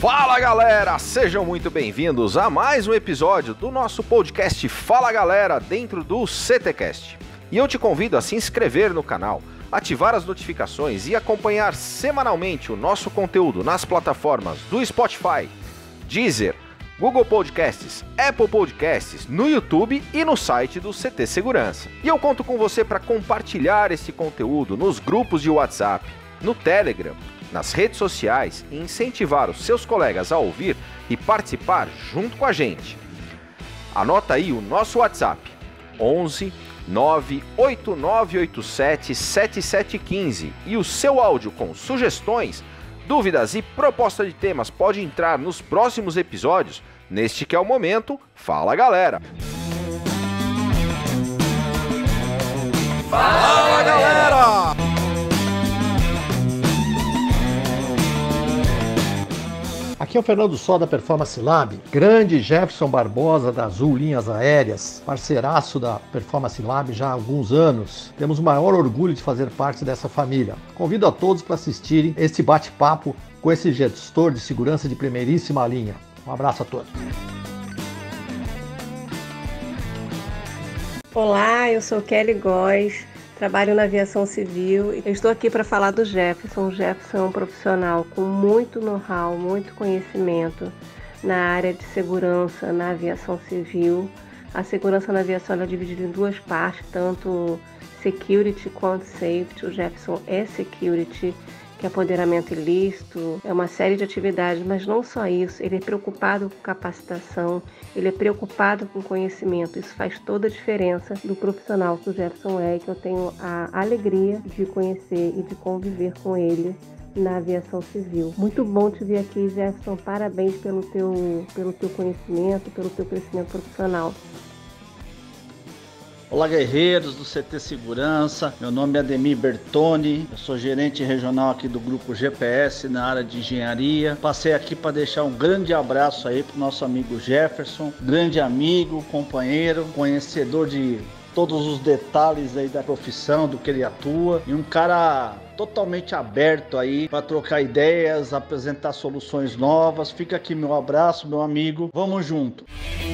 Fala galera, sejam muito bem-vindos a mais um episódio do nosso podcast Fala Galera dentro do CTcast. E eu te convido a se inscrever no canal, ativar as notificações e acompanhar semanalmente o nosso conteúdo nas plataformas do Spotify, Deezer, Google Podcasts, Apple Podcasts, no YouTube e no site do CT Segurança. E eu conto com você para compartilhar esse conteúdo nos grupos de WhatsApp, no Telegram, nas redes sociais e incentivar os seus colegas a ouvir e participar junto com a gente. Anota aí o nosso WhatsApp, 11 98987 7715, e o seu áudio com sugestões, dúvidas e proposta de temas pode entrar nos próximos episódios, neste que é o momento Fala Galera! Fala Galera! Aqui é o Fernando Só da Performance Lab, grande Jefferson Barbosa da Azul Linhas Aéreas, parceiraço da Performance Lab já há alguns anos. Temos o maior orgulho de fazer parte dessa família. Convido a todos para assistirem este bate-papo com esse gestor de segurança de primeiríssima linha. Um abraço a todos. Olá, eu sou Kelly Góes. Trabalho na aviação civil e eu estou aqui para falar do Jefferson. O Jefferson é um profissional com muito know-how, muito conhecimento na área de segurança na aviação civil. A segurança na aviação é dividida em duas partes, tanto security quanto safety. O Jefferson é security, que é apoderamento ilícito, é uma série de atividades, mas não só isso, ele é preocupado com capacitação, ele é preocupado com conhecimento. Isso faz toda a diferença do profissional que o Jefferson é, que eu tenho a alegria de conhecer e de conviver com ele na aviação civil. Muito bom te ver aqui, Jefferson, parabéns pelo teu conhecimento, pelo teu crescimento profissional. Olá guerreiros do CT Segurança, meu nome é Ademir Bertoni, eu sou gerente regional aqui do grupo GPS na área de engenharia. Passei aqui para deixar um grande abraço aí para o nosso amigo Jefferson, grande amigo, companheiro, conhecedor de todos os detalhes aí da profissão, do que ele atua, e um cara totalmente aberto aí para trocar ideias, apresentar soluções novas. Fica aqui meu abraço, meu amigo, vamos junto!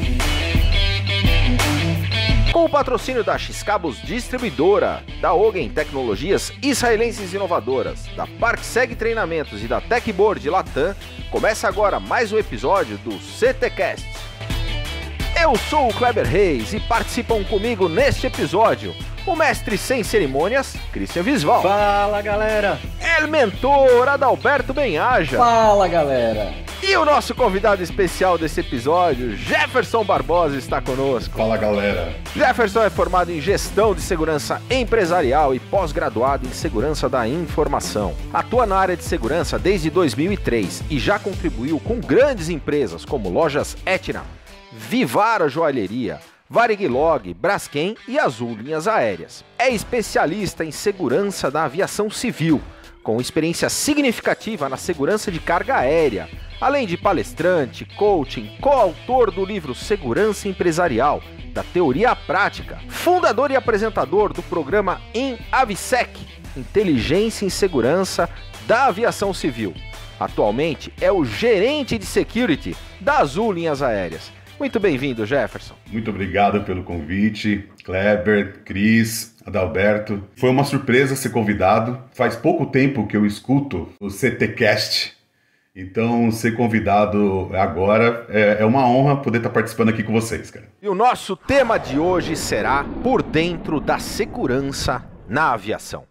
Com o patrocínio da X-Cabos Distribuidora, da Ogen Tecnologias Israelenses Inovadoras, da ParkSeg Treinamentos e da Techboard Latam, começa agora mais um episódio do CTcast. Eu sou o Kleber Reis e participam comigo neste episódio o mestre sem cerimônias, Christian Visval. Fala galera! El mentor, Adalberto Benhaja. Fala galera! E o nosso convidado especial desse episódio, Jefferson Barbosa, está conosco. Fala galera! Jefferson é formado em Gestão de Segurança Empresarial e pós-graduado em Segurança da Informação. Atua na área de segurança desde 2003 e já contribuiu com grandes empresas como Lojas Etna, Vivara Joalheria, Varig Log, Braskem e Azul Linhas Aéreas. É especialista em segurança da aviação civil, com experiência significativa na segurança de carga aérea, além de palestrante, coaching, coautor do livro Segurança Empresarial, da Teoria à Prática, fundador e apresentador do programa Avisec, Inteligência em Segurança da Aviação Civil. Atualmente é o gerente de security da Azul Linhas Aéreas. Muito bem-vindo, Jefferson. Muito obrigado pelo convite, Kleber, Cris, Adalberto. Foi uma surpresa ser convidado. Faz pouco tempo que eu escuto o CTcast, então ser convidado agora é uma honra poder estar participando aqui com vocês, cara. E o nosso tema de hoje será Por Dentro da Segurança na Aviação.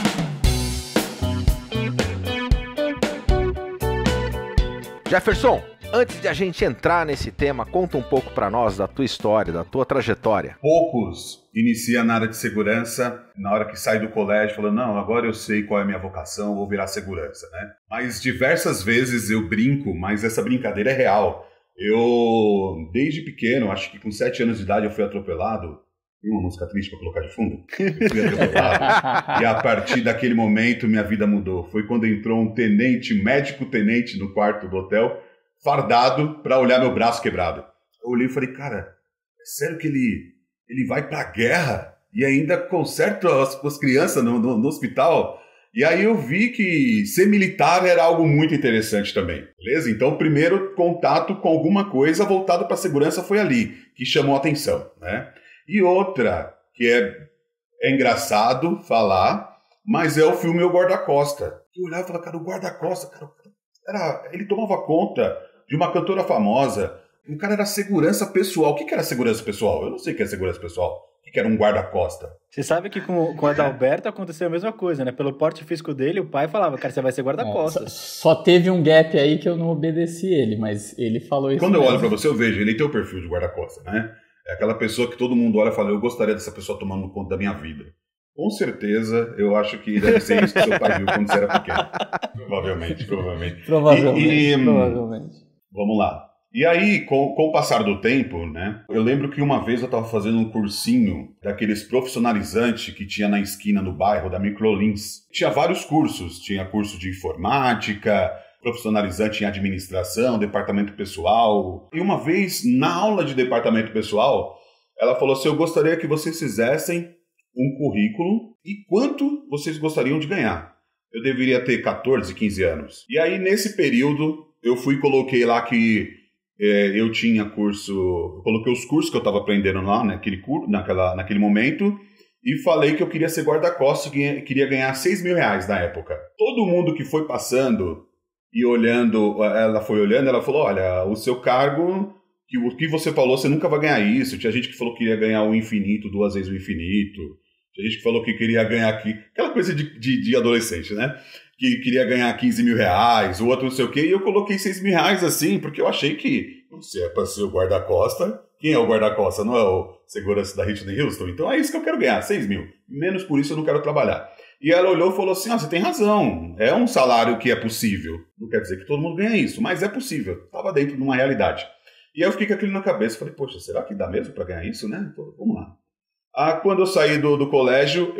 Jefferson, antes de a gente entrar nesse tema, conta um pouco para nós da tua história, da tua trajetória. Poucos iniciam na área de segurança, na hora que sai do colégio, falando, não, agora eu sei qual é a minha vocação, vou virar segurança, né? Mas diversas vezes eu brinco, mas essa brincadeira é real. Eu, desde pequeno, acho que com 7 anos de idade eu fui atropelado. Tem uma música triste para colocar de fundo? Eu fui atropelado. E a partir daquele momento minha vida mudou. Foi quando entrou um médico-tenente no quarto do hotel, fardado para olhar meu braço quebrado. Eu olhei e falei, cara, é sério que ele vai pra guerra e ainda conserta as crianças no hospital? E aí eu vi que ser militar era algo muito interessante também, beleza? Então o primeiro contato com alguma coisa voltado para a segurança foi ali, que chamou a atenção, né? E outra, que é engraçado falar, mas é o filme O Guarda-Costa. Eu olhava e falava, cara, o Guarda-Costa, cara, ele tomava conta de uma cantora famosa, o cara era segurança pessoal. O que era segurança pessoal? Eu não sei o que é segurança pessoal. O que era um guarda-costa? Você sabe que com o Adalberto aconteceu a mesma coisa, né? Pelo porte físico dele, o pai falava, cara, você vai ser guarda-costas. Só teve um gap aí que eu não obedeci ele, mas ele falou isso. Quando eu olho pra você, eu vejo, ele tem o perfil de guarda-costa, né? É aquela pessoa que todo mundo olha e fala, eu gostaria dessa pessoa tomando conta da minha vida. Com certeza, eu acho que deve ser isso que seu pai viu quando você era pequeno. Provavelmente. Provavelmente. Vamos lá. E aí, com o passar do tempo, né, eu lembro que uma vez eu estava fazendo um cursinho daqueles profissionalizantes que tinha na esquina no bairro, da Microlins. Tinha vários cursos, tinha curso de informática, profissionalizante em administração, departamento pessoal. E uma vez, na aula de departamento pessoal, ela falou assim, eu gostaria que vocês fizessem um currículo e quanto vocês gostariam de ganhar. Eu deveria ter 14, 15 anos. E aí, nesse período, eu fui e coloquei lá que eu tinha curso, eu coloquei os cursos que eu estava aprendendo lá naquele momento e falei que eu queria ser guarda-costas e queria ganhar R$6.000 na época. Todo mundo que foi passando e olhando, ela falou, olha, o seu cargo, o que você falou, você nunca vai ganhar isso. Tinha gente que falou que queria ganhar o infinito, 2 vezes o infinito. Tinha gente que falou que queria ganhar aqui, aquela coisa de adolescente, né? Que queria ganhar R$15.000, o outro não sei o quê, e eu coloquei R$6.000 assim, porque eu achei que, não sei, é para ser o guarda-costa, quem é o guarda-costa? Não é o segurança da Whitney Houston? Então é isso que eu quero ganhar, 6 mil. Menos por isso eu não quero trabalhar. E ela olhou e falou assim, você tem razão, é um salário que é possível. Não quer dizer que todo mundo ganha isso, mas é possível. Estava dentro de uma realidade. E aí eu fiquei com aquilo na cabeça, falei, poxa, será que dá mesmo para ganhar isso, né? Então, vamos lá. Quando eu saí do colégio,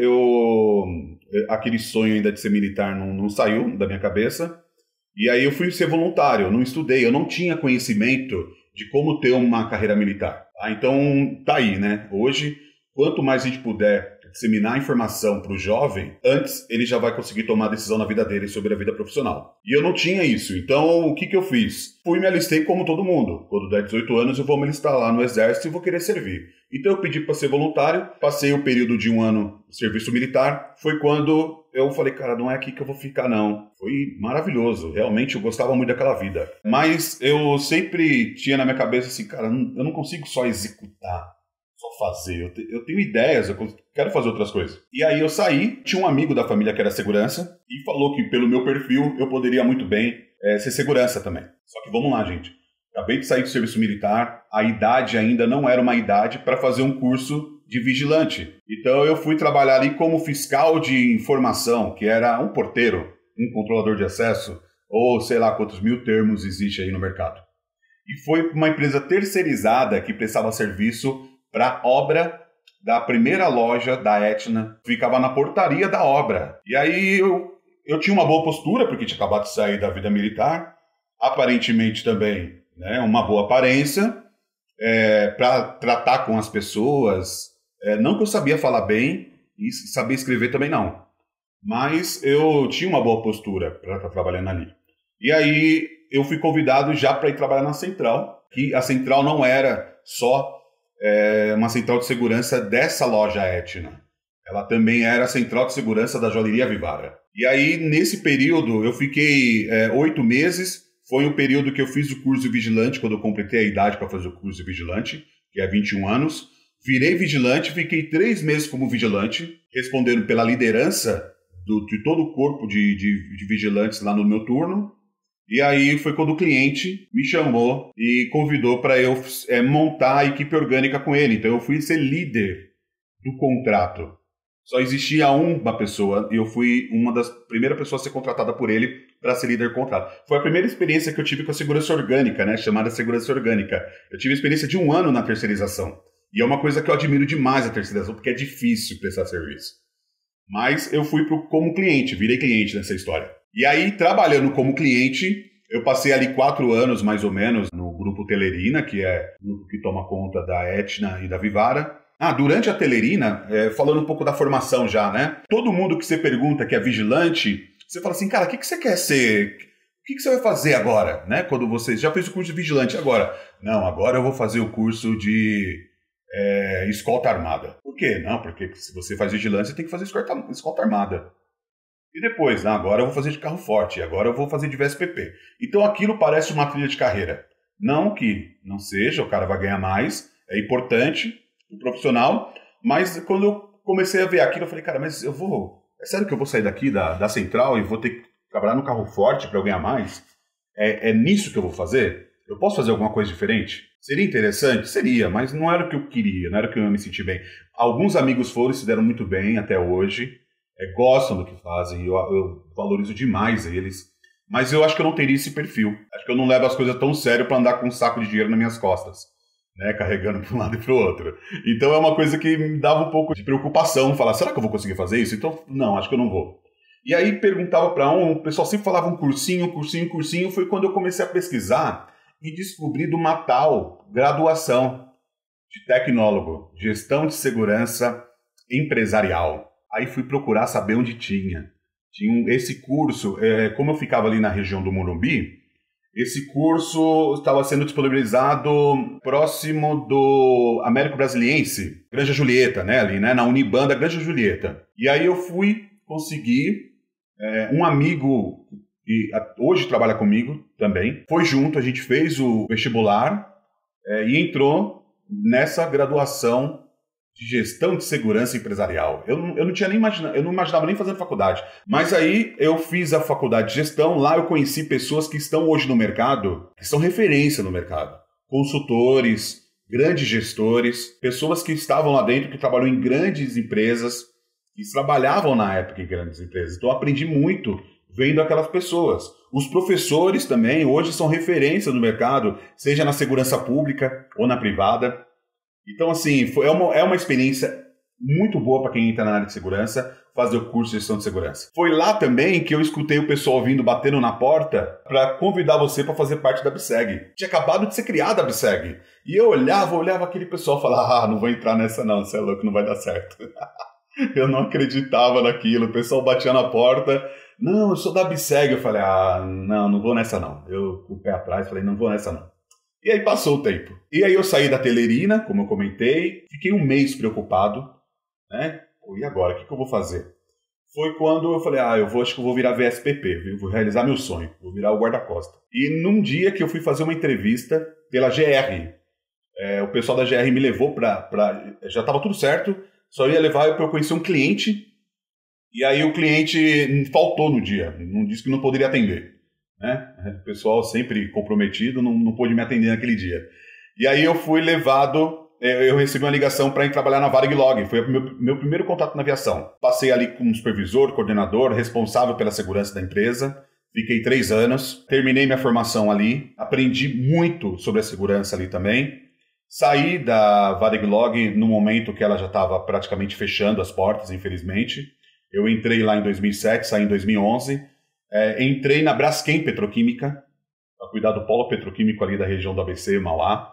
aquele sonho ainda de ser militar não saiu da minha cabeça. E aí eu fui ser voluntário, eu não estudei, eu não tinha conhecimento de como ter uma carreira militar. Então, tá aí, né? Hoje, quanto mais a gente puder disseminar informação para o jovem, antes ele já vai conseguir tomar a decisão na vida dele sobre a vida profissional. E eu não tinha isso, então o que eu fiz? Fui me alistei como todo mundo. Quando der 18 anos eu vou me alistar lá no exército e vou querer servir. Então eu pedi para ser voluntário, passei o período de 1 ano de serviço militar, foi quando eu falei, cara, não é aqui que eu vou ficar não. Foi maravilhoso, realmente eu gostava muito daquela vida. Mas eu sempre tinha na minha cabeça assim, cara, eu não consigo só executar, só fazer, eu tenho ideias, eu quero fazer outras coisas. E aí eu saí, tinha um amigo da família que era segurança, e falou que pelo meu perfil eu poderia muito bem ser segurança também. Só que vamos lá, gente. Acabei de sair do serviço militar, a idade ainda não era uma idade para fazer um curso de vigilante. Então eu fui trabalhar ali como fiscal de informação, que era um porteiro, um controlador de acesso, ou sei lá quantos mil termos existe aí no mercado. E foi uma empresa terceirizada que prestava serviço para a obra da primeira loja da Etna, ficava na portaria da obra. E aí eu tinha uma boa postura, porque tinha acabado de sair da vida militar, aparentemente também, né, uma boa aparência, para tratar com as pessoas. Não que eu sabia falar bem e sabia escrever também não, mas eu tinha uma boa postura para estar trabalhando ali. E aí eu fui convidado já para ir trabalhar na central, que a central não era só uma central de segurança dessa loja Etna. Ela também era a central de segurança da joalheria Vivara. E aí, nesse período, eu fiquei 8 meses. Foi o período que eu fiz o curso de vigilante, quando eu completei a idade para fazer o curso de vigilante, que é 21 anos. Virei vigilante, fiquei 3 meses como vigilante, respondendo pela liderança de todo o corpo de vigilantes lá no meu turno. E aí foi quando o cliente me chamou e convidou para eu montar a equipe orgânica com ele. Então eu fui ser líder do contrato. Só existia uma pessoa e eu fui uma das primeiras pessoas a ser contratada por ele para ser líder do contrato. Foi a primeira experiência que eu tive com a segurança orgânica, né, chamada segurança orgânica. Eu tive a experiência de 1 ano na terceirização. E é uma coisa que eu admiro demais a terceirização, porque é difícil prestar serviço. Mas eu fui como cliente, virei cliente nessa história. E aí, trabalhando como cliente, eu passei ali 4 anos, mais ou menos, no grupo Telerina, que é o grupo que toma conta da Etna e da Vivara. Durante a Telerina, falando um pouco da formação já, né? Todo mundo que você pergunta que é vigilante, você fala assim, cara, o que você quer ser? O que você vai fazer agora, né? Quando você já fez o curso de vigilante, agora? Não, agora eu vou fazer o curso de escolta armada. Por quê? Não, porque se você faz vigilante, você tem que fazer escolta armada. E depois, agora eu vou fazer de carro forte, agora eu vou fazer de VSPP. Então aquilo parece uma trilha de carreira. Não que não seja, o cara vai ganhar mais, é importante, o profissional, mas quando eu comecei a ver aquilo, eu falei, cara, mas é sério que eu vou sair daqui da central e vou ter que trabalhar no carro forte para eu ganhar mais? É nisso que eu vou fazer? Eu posso fazer alguma coisa diferente? Seria interessante? Seria, mas não era o que eu queria, não era o que eu ia me sentir bem. Alguns amigos foram e se deram muito bem até hoje, gostam do que fazem, eu valorizo demais eles, mas eu acho que eu não teria esse perfil. Acho que eu não levo as coisas tão sério para andar com um saco de dinheiro nas minhas costas, né, carregando para um lado e para o outro. Então é uma coisa que me dava um pouco de preocupação, falar, será que eu vou conseguir fazer isso? Então, não, acho que eu não vou. E aí perguntava para o pessoal sempre falava um cursinho, foi quando eu comecei a pesquisar e descobri de uma tal graduação de tecnólogo, gestão de segurança empresarial. Aí fui procurar saber onde tinha. Esse curso, como eu ficava ali na região do Morumbi, esse curso estava sendo disponibilizado próximo do Américo Brasiliense, Granja Julieta, né, ali, né, na Unibanda Granja Julieta. E aí eu fui conseguir, um amigo que hoje trabalha comigo também, foi junto, a gente fez o vestibular e entrou nessa graduação de gestão de segurança empresarial. Eu não tinha nem imaginado, eu não imaginava nem fazendo faculdade. Mas aí eu fiz a faculdade de gestão, lá eu conheci pessoas que estão hoje no mercado, que são referência no mercado. Consultores, grandes gestores, pessoas que estavam lá dentro, que trabalham em grandes empresas, que trabalhavam na época em grandes empresas. Então eu aprendi muito vendo aquelas pessoas. Os professores também hoje são referência no mercado, seja na segurança pública ou na privada. Então, assim, é uma experiência muito boa para quem entra na área de segurança, fazer o curso de gestão de segurança. Foi lá também que eu escutei o pessoal vindo, batendo na porta, para convidar você para fazer parte da BSEG. Tinha acabado de ser criada a BSEG. E eu olhava aquele pessoal e falava, não vou entrar nessa não, você é louco, não vai dar certo. Eu não acreditava naquilo, o pessoal batia na porta, não, eu sou da BSEG. Eu falei, não vou nessa não. Eu com o pé atrás falei, não vou nessa não. E aí passou o tempo. E aí eu saí da Telerina, como eu comentei, fiquei um mês preocupado, né? E agora, o que eu vou fazer? Foi quando eu falei, acho que eu vou virar VSPP, vou realizar meu sonho, vou virar o guarda-costa. E num dia que eu fui fazer uma entrevista pela GR, o pessoal da GR me levou já estava tudo certo, só ia levar para eu conhecer um cliente, e aí o cliente faltou no dia, não disse que não poderia atender. Né? O pessoal sempre comprometido, não pôde me atender naquele dia. E aí eu fui levado, eu recebi uma ligação para ir trabalhar na Varig Log, foi o meu primeiro contato na aviação. Passei ali como supervisor, coordenador, responsável pela segurança da empresa, fiquei 3 anos, terminei minha formação ali, aprendi muito sobre a segurança ali também. Saí da Varig Log no momento que ela já estava praticamente fechando as portas, infelizmente. Eu entrei lá em 2007, saí em 2011. Entrei na Braskem Petroquímica, para cuidar do polo petroquímico ali da região do ABC, Mauá.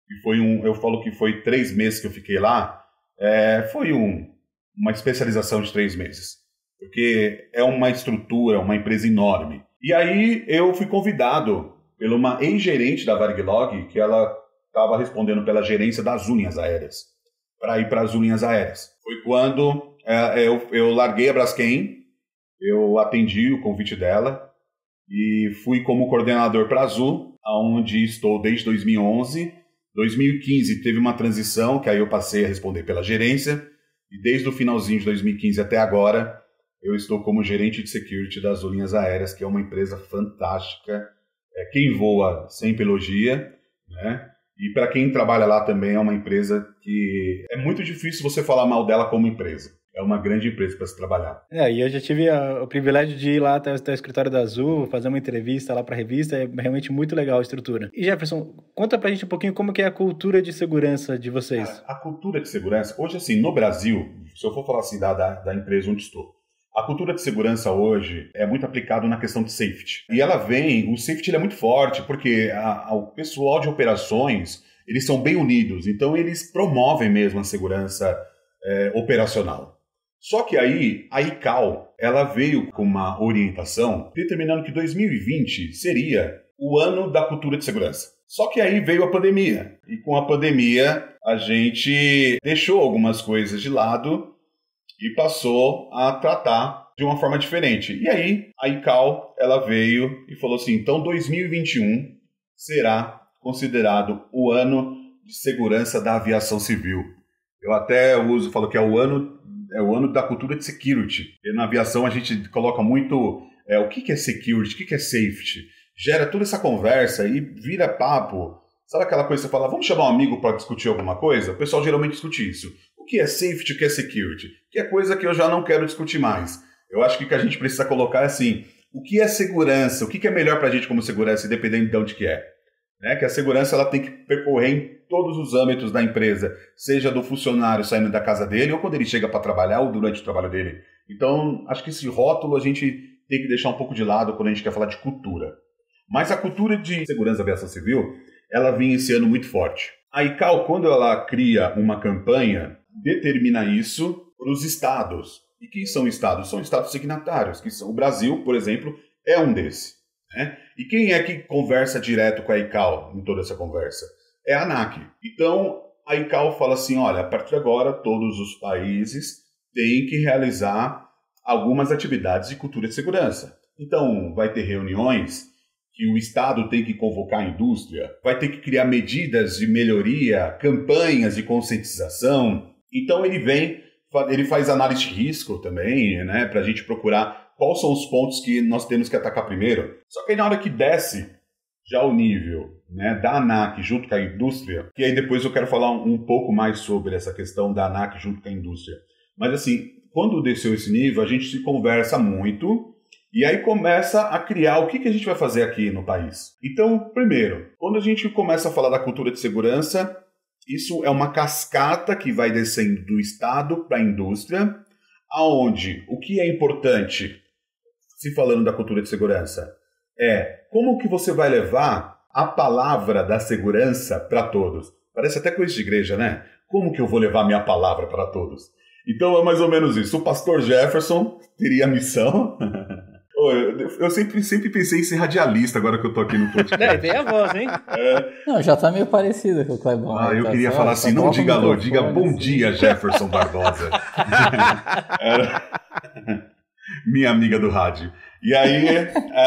E eu falo que foi 3 meses que eu fiquei lá, foi uma especialização de 3 meses. Porque é uma estrutura, uma empresa enorme. E aí eu fui convidado por uma ex-gerente da Varig Log, que ela estava respondendo pela gerência das linhas aéreas, para ir para as linhas aéreas. Foi quando eu larguei a Braskem, eu atendi o convite dela e fui como coordenador para a Azul, onde estou desde 2011. 2015 teve uma transição, que aí eu passei a responder pela gerência, e desde o finalzinho de 2015 até agora, eu estou como gerente de security das Azul Linhas Aéreas, que é uma empresa fantástica. Quem voa sempre elogia, né? E para quem trabalha lá também é uma empresa que é muito difícil você falar mal dela como empresa. É uma grande empresa para se trabalhar. E eu já tive o privilégio de ir lá até o escritório da Azul, fazer uma entrevista lá para a revista, é realmente muito legal a estrutura. E Jefferson, conta pra gente um pouquinho como que é a cultura de segurança de vocês. A cultura de segurança, hoje assim, no Brasil, se eu for falar assim da empresa onde estou, a cultura de segurança hoje é muito aplicada na questão de safety. E o safety é muito forte, porque o pessoal de operações, eles são bem unidos, então eles promovem mesmo a segurança operacional. Só que aí a ICAO ela veio com uma orientação determinando que 2020 seria o ano da cultura de segurança. Só que aí veio a pandemia, e com a pandemia a gente deixou algumas coisas de lado e passou a tratar de uma forma diferente. E aí a ICAO ela veio e falou assim, então 2021 será considerado o ano de segurança da aviação civil. Eu até falo que é o ano da cultura de security. E na aviação a gente coloca muito o que é security, o que é safety. Gera toda essa conversa e vira papo. Sabe aquela coisa que você fala, vamos chamar um amigo para discutir alguma coisa? O pessoal geralmente discute isso. O que é safety, o que é security? Que é coisa que eu já não quero discutir mais. Eu acho que o que a gente precisa colocar é assim, o que é segurança? O que é melhor para a gente como segurança, independente de onde que é? Que a segurança ela tem que percorrer em todos os âmbitos da empresa, seja do funcionário saindo da casa dele, ou quando ele chega para trabalhar, ou durante o trabalho dele. Então, acho que esse rótulo a gente tem que deixar um pouco de lado quando a gente quer falar de cultura. Mas a cultura de segurança da aviação civil, ela vinha esse ano muito forte. A ICAO, quando ela cria uma campanha, determina isso para os estados. E quem são estados? São estados signatários, que são o Brasil, por exemplo, é um desses. E quem é que conversa direto com a ICAO em toda essa conversa? É a ANAC. Então, a ICAO fala assim, olha, a partir de agora, todos os países têm que realizar algumas atividades de cultura de segurança. Então, vai ter reuniões que o Estado tem que convocar a indústria, vai ter que criar medidas de melhoria, campanhas de conscientização. Então, ele faz análise de risco também, para a gente procurar quais são os pontos que nós temos que atacar primeiro. Só que aí na hora que desce já o nível da ANAC junto com a indústria, que aí depois eu quero falar um pouco mais sobre essa questão da ANAC junto com a indústria. Mas assim, quando desceu esse nível, a gente se conversa muito e aí começa a criar o que a gente vai fazer aqui no país. Então, primeiro, quando a gente começa a falar da cultura de segurança, isso é uma cascata que vai descendo do Estado para a indústria, aonde o que é importante, se falando da cultura de segurança, é como que você vai levar a palavra da segurança para todos. Parece até coisa de igreja, né? Como que eu vou levar minha palavra para todos? Então é mais ou menos isso. O pastor Jefferson teria a missão... Eu sempre pensei em ser radialista agora que eu tô aqui no podcast. Vem a voz, hein? Não, já tá meio parecido com o Clebão. Eu queria falar assim, não diga alô, diga bom dia, Jefferson Barbosa. Minha amiga do rádio. E aí,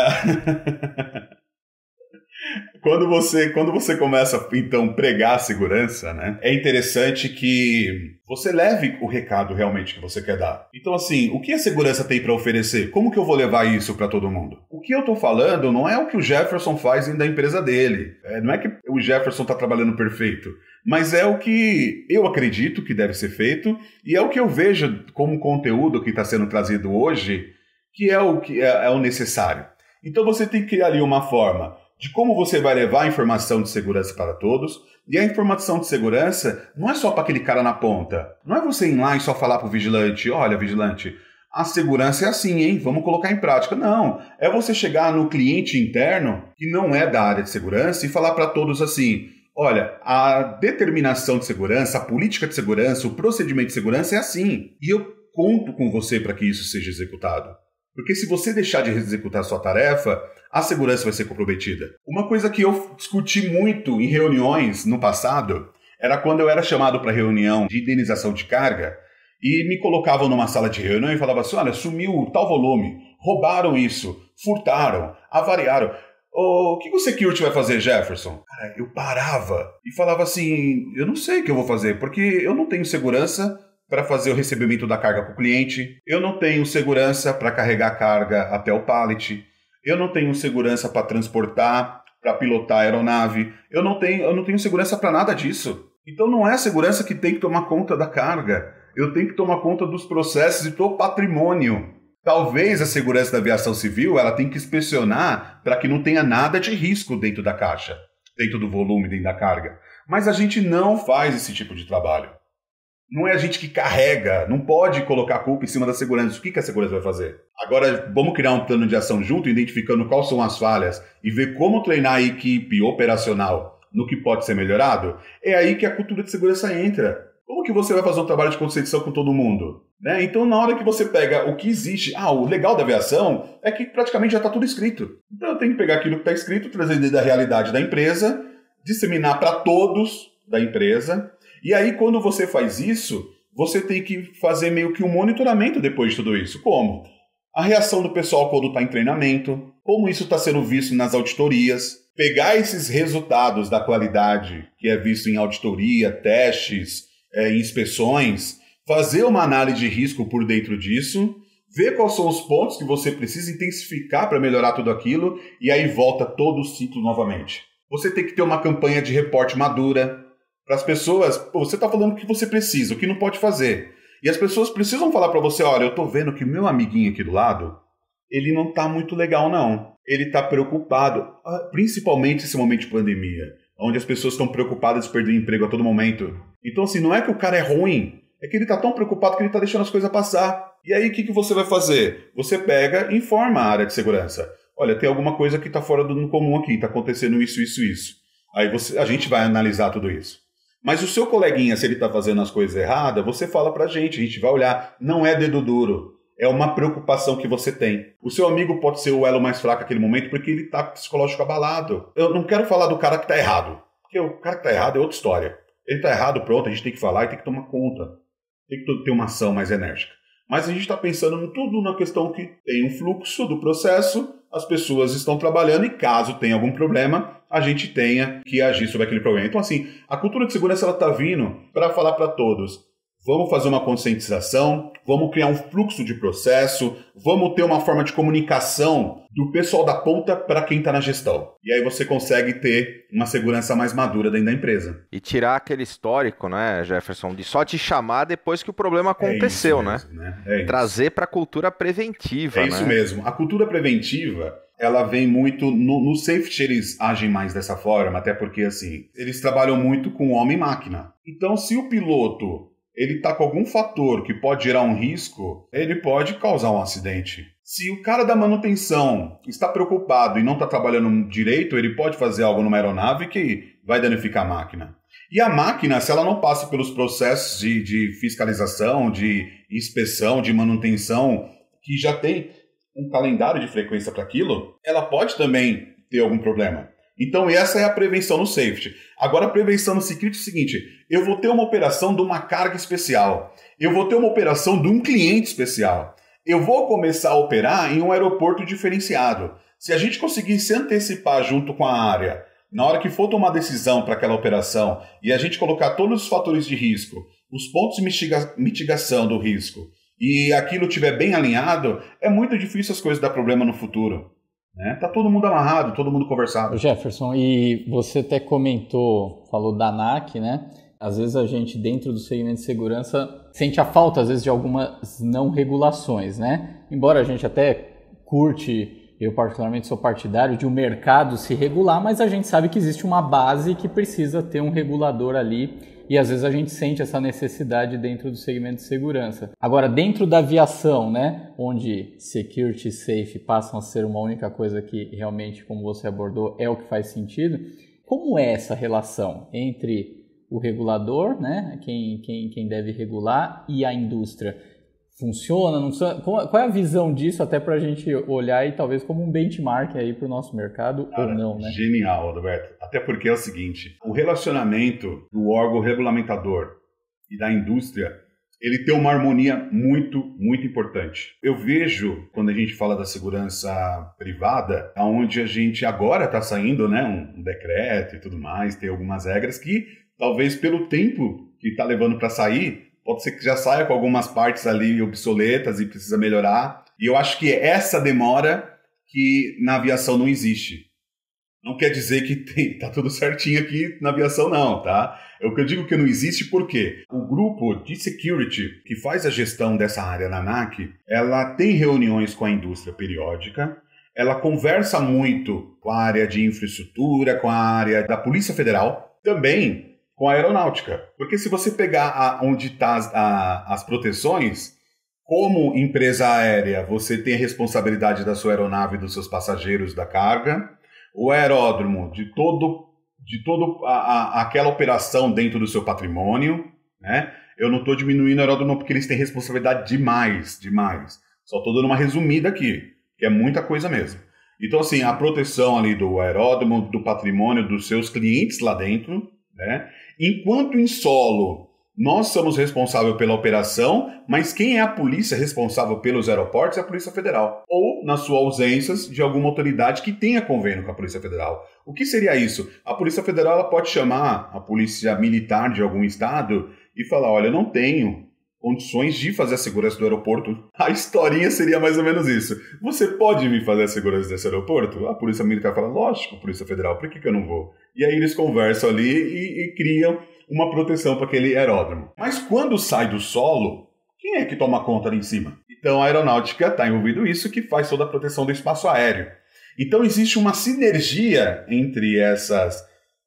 quando você começa, então, pregar a segurança, é interessante que você leve o recado realmente que você quer dar. Então, assim, o que a segurança tem para oferecer? Como que eu vou levar isso para todo mundo? O que eu tô falando não é o que o Jefferson faz dentro da empresa dele. Não é que o Jefferson tá trabalhando perfeito. Mas é o que eu acredito que deve ser feito e é o que eu vejo como conteúdo que está sendo trazido hoje, que é o necessário. Então, você tem que criar ali uma forma de como você vai levar a informação de segurança para todos. E a informação de segurança não é só para aquele cara na ponta. Não é você ir lá e só falar para o vigilante, olha, vigilante, a segurança é assim, hein? Vamos colocar em prática. Não, é você chegar no cliente interno, que não é da área de segurança, e falar para todos assim, olha, a determinação de segurança, a política de segurança, o procedimento de segurança é assim. E eu conto com você para que isso seja executado. Porque se você deixar de executar a sua tarefa, a segurança vai ser comprometida. Uma coisa que eu discuti muito em reuniões no passado era quando eu era chamado para reunião de indenização de carga e me colocavam numa sala de reunião e falavam assim, olha, sumiu tal volume, roubaram isso, furtaram, avariaram. O que o security vai fazer, Jefferson? Cara, eu parava e falava assim, eu não sei o que eu vou fazer, porque eu não tenho segurança para fazer o recebimento da carga para o cliente, eu não tenho segurança para carregar a carga até o pallet, eu não tenho segurança para transportar, para pilotar a aeronave, eu não tenho segurança para nada disso. Então não é a segurança que tem que tomar conta da carga, eu tenho que tomar conta dos processos e do patrimônio. Talvez a segurança da aviação civil ela tem que inspecionar para que não tenha nada de risco dentro da caixa, dentro do volume, dentro da carga. Mas a gente não faz esse tipo de trabalho. Não é a gente que carrega, não pode colocar a culpa em cima da segurança. O que a segurança vai fazer? Agora, vamos criar um plano de ação junto, identificando quais são as falhas e ver como treinar a equipe operacional no que pode ser melhorado, é aí que a cultura de segurança entra. Como que você vai fazer um trabalho de conscientização com todo mundo? Né? Então, na hora que você pega o que existe, o legal da aviação é que praticamente já está tudo escrito. Então, eu tenho que pegar aquilo que está escrito, trazer dentro da realidade da empresa, disseminar para todos da empresa, e aí, quando você faz isso, você tem que fazer meio que um monitoramento depois de tudo isso. Como? A reação do pessoal quando está em treinamento, como isso está sendo visto nas auditorias, pegar esses resultados da qualidade que é visto em auditoria, testes, inspeções, fazer uma análise de risco por dentro disso, ver quais são os pontos que você precisa intensificar para melhorar tudo aquilo, e aí volta todo o ciclo novamente. Você tem que ter uma campanha de reporte madura para as pessoas. Você está falando o que você precisa, o que não pode fazer. E as pessoas precisam falar para você, olha, eu estou vendo que o meu amiguinho aqui do lado, ele não está muito legal não. Ele está preocupado, principalmente nesse momento de pandemia, onde as pessoas estão preocupadas de perder o emprego a todo momento. Então, assim, não é que o cara é ruim, é que ele está tão preocupado que ele está deixando as coisas passar. E aí, o que você vai fazer? Você pega e informa a área de segurança. Olha, tem alguma coisa que está fora do comum aqui, está acontecendo isso. Aí a gente vai analisar tudo isso. Mas o seu coleguinha, se ele está fazendo as coisas erradas, você fala pra gente, a gente vai olhar. Não é dedo duro, é uma preocupação que você tem. O seu amigo pode ser o elo mais fraco naquele momento porque ele está psicológico abalado. Eu não quero falar do cara que está errado, porque o cara que está errado é outra história. Ele está errado, pronto, a gente tem que falar e tem que tomar conta. Tem que ter uma ação mais enérgica. Mas a gente está pensando em tudo na questão que tem um fluxo do processo, as pessoas estão trabalhando e caso tenha algum problema, a gente tenha que agir sobre aquele problema. Então, assim, a cultura de segurança está vindo para falar para todos. Vamos fazer uma conscientização, vamos criar um fluxo de processo, vamos ter uma forma de comunicação do pessoal da ponta para quem está na gestão. E aí você consegue ter uma segurança mais madura dentro da empresa. E tirar aquele histórico, né, Jefferson, de só te chamar depois que o problema aconteceu, mesmo, né? Trazer para a cultura preventiva, né? Isso mesmo. A cultura preventiva, ela vem muito... No safety eles agem mais dessa forma, até porque, assim, eles trabalham muito com homem e máquina. Então, se o piloto ele está com algum fator que pode gerar um risco, ele pode causar um acidente. Se o cara da manutenção está preocupado e não está trabalhando direito, ele pode fazer algo numa aeronave que vai danificar a máquina. E a máquina, se ela não passa pelos processos de fiscalização, de inspeção, de manutenção, que já tem um calendário de frequência para aquilo, ela pode também ter algum problema. Então essa é a prevenção no safety. Agora a prevenção no security é o seguinte, eu vou ter uma operação de uma carga especial, eu vou ter uma operação de um cliente especial, eu vou começar a operar em um aeroporto diferenciado. Se a gente conseguir se antecipar junto com a área, na hora que for tomar decisão para aquela operação e a gente colocar todos os fatores de risco, os pontos de mitigação do risco e aquilo estiver bem alinhado, é muito difícil as coisas dar problema no futuro. Tá todo mundo amarrado, todo mundo conversado. Jefferson, e você até falou da ANAC, né? Às vezes a gente, dentro do segmento de segurança, sente a falta, às vezes, de algumas não regulações, né? Embora a gente até curte, eu particularmente sou partidário de o mercado se regular, mas a gente sabe que existe uma base que precisa ter um regulador ali e às vezes a gente sente essa necessidade dentro do segmento de segurança. Agora, dentro da aviação, né, onde security e safe passam a ser uma única coisa que realmente, como você abordou, é o que faz sentido, como é essa relação entre o regulador, né, quem deve regular, e a indústria? Funciona, não funciona? Qual é a visão disso, até para a gente olhar e talvez como um benchmark aí para o nosso mercado, ou não, né? Genial, Alberto. Até porque é o seguinte, o relacionamento do órgão regulamentador e da indústria, ele tem uma harmonia muito, muito importante. Eu vejo, quando a gente fala da segurança privada, onde a gente agora está saindo, né, um decreto e tudo mais, tem algumas regras que, talvez pelo tempo que está levando para sair, pode ser que já saia com algumas partes ali obsoletas e precisa melhorar. E eu acho que essa demora que na aviação não existe. Não quer dizer que tá tudo certinho aqui na aviação não, tá? O que eu digo que não existe porque o grupo de security que faz a gestão dessa área na ANAC, ela tem reuniões com a indústria periódica, ela conversa muito com a área de infraestrutura, com a área da Polícia Federal, também com a aeronáutica. Porque se você pegar onde estão as proteções, como empresa aérea, você tem a responsabilidade da sua aeronave, dos seus passageiros, da carga, o aeródromo, de todo de toda aquela operação dentro do seu patrimônio, né? Eu não estou diminuindo o aeródromo porque eles têm responsabilidade demais. Só estou dando uma resumida aqui, que é muita coisa mesmo. Então, assim, a proteção ali do aeródromo, do patrimônio dos seus clientes lá dentro, né? Enquanto em solo, nós somos responsáveis pela operação, mas quem é a polícia responsável pelos aeroportos é a Polícia Federal. Ou, na sua ausência, de alguma autoridade que tenha convênio com a Polícia Federal. O que seria isso? A Polícia Federal ela pode chamar a polícia militar de algum estado e falar, olha, eu não tenho condições de fazer a segurança do aeroporto. A historinha seria mais ou menos isso. Você pode vir fazer a segurança desse aeroporto? A Polícia Militar fala, lógico, Polícia Federal, por que eu não vou? E aí eles conversam ali e criam uma proteção para aquele aeródromo. Mas quando sai do solo, quem é que toma conta ali em cima? Então a aeronáutica está envolvido nisso, que faz toda a proteção do espaço aéreo. Então existe uma sinergia entre essas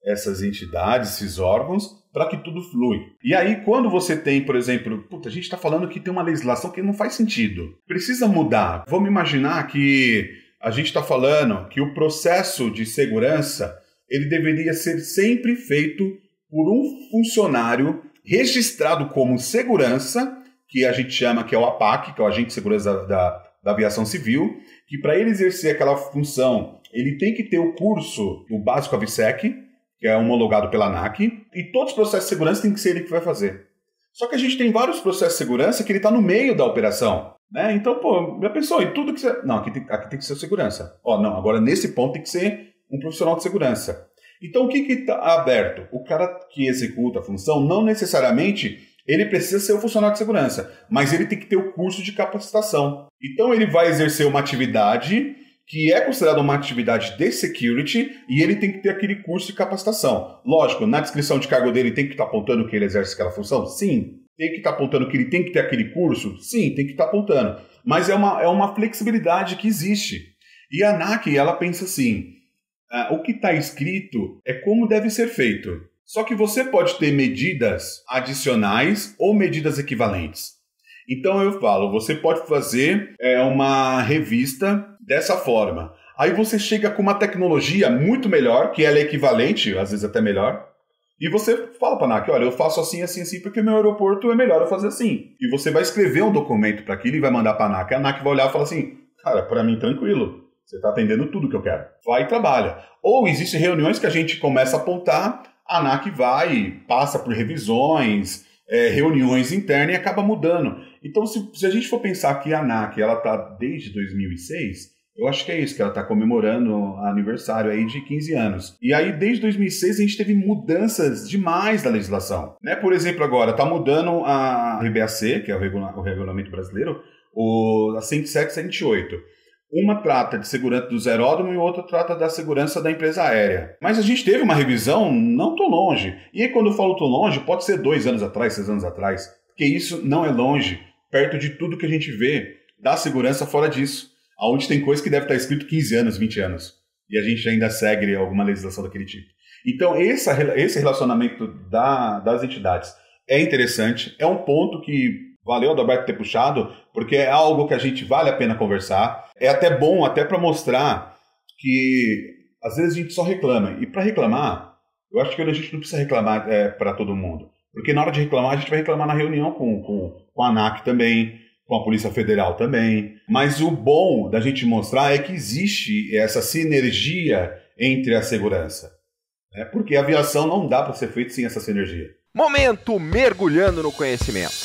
entidades, esses órgãos, para que tudo flui. E aí, quando você tem, por exemplo, a gente está falando que tem uma legislação que não faz sentido. Precisa mudar. Vamos imaginar que a gente está falando que o processo de segurança ele deveria ser sempre feito por um funcionário registrado como segurança, que a gente chama que é o APAC, que é o Agente de Segurança da Aviação Civil, que para ele exercer aquela função, ele tem que ter o curso, o básico AVSEC, que é homologado pela ANAC, e todos os processos de segurança tem que ser ele que vai fazer. Só que a gente tem vários processos de segurança que ele está no meio da operação, né? Então, já pensou em tudo que você... Não, aqui tem que ser segurança. Não, agora nesse ponto tem que ser um profissional de segurança. Então, o que está aberto? O cara que executa a função, não necessariamente ele precisa ser um funcionário de segurança, mas ele tem que ter o curso de capacitação. Então, ele vai exercer uma atividade que é considerada uma atividade de security e ele tem que ter aquele curso de capacitação. Lógico, na descrição de cargo dele tem que estar apontando que ele exerce aquela função? Sim. Tem que estar apontando que ele tem que ter aquele curso? Sim, tem que estar apontando. Mas é uma flexibilidade que existe. E a ANAC, ela pensa assim, o que está escrito é como deve ser feito. Só que você pode ter medidas adicionais ou medidas equivalentes. Então eu falo, você pode fazer uma revista dessa forma. Aí você chega com uma tecnologia muito melhor, que ela é equivalente, às vezes até melhor, e você fala para a ANAC, olha, eu faço assim, assim, assim, porque meu aeroporto é melhor eu fazer assim. E você vai escrever um documento para aquilo e vai mandar para a ANAC vai olhar e falar assim, cara, para mim tranquilo, você está atendendo tudo que eu quero. Vai e trabalha. Ou existem reuniões que a gente começa a apontar, a ANAC vai, passa por revisões, reuniões internas e acaba mudando. Então, se a gente for pensar que a ANAC está desde 2006, eu acho que é isso, que ela está comemorando aniversário aí de 15 anos. E aí, desde 2006, a gente teve mudanças demais da legislação. Né? Por exemplo, agora, está mudando a RBAC, que é o regulamento brasileiro, a 107 e 108. Uma trata de segurança dos aeródromos e outra trata da segurança da empresa aérea. Mas a gente teve uma revisão não tão longe. E aí, quando eu falo tão longe, pode ser 2 anos atrás, 6 anos atrás. Porque isso não é longe, perto de tudo que a gente vê da segurança fora disso. Onde tem coisa que deve estar escrito 15 anos, 20 anos. E a gente ainda segue alguma legislação daquele tipo. Então, esse relacionamento das entidades é interessante. É um ponto que valeu a Adalberto ter puxado, porque é algo que a gente vale a pena conversar. É até bom, até para mostrar que às vezes a gente só reclama. E para reclamar, eu acho que a gente não precisa reclamar para todo mundo. Porque na hora de reclamar, a gente vai reclamar na reunião com a ANAC também, com a Polícia Federal também. Mas o bom da gente mostrar é que existe essa sinergia entre a segurança. Né? Porque a aviação não dá para ser feita sem essa sinergia. Momento mergulhando no conhecimento.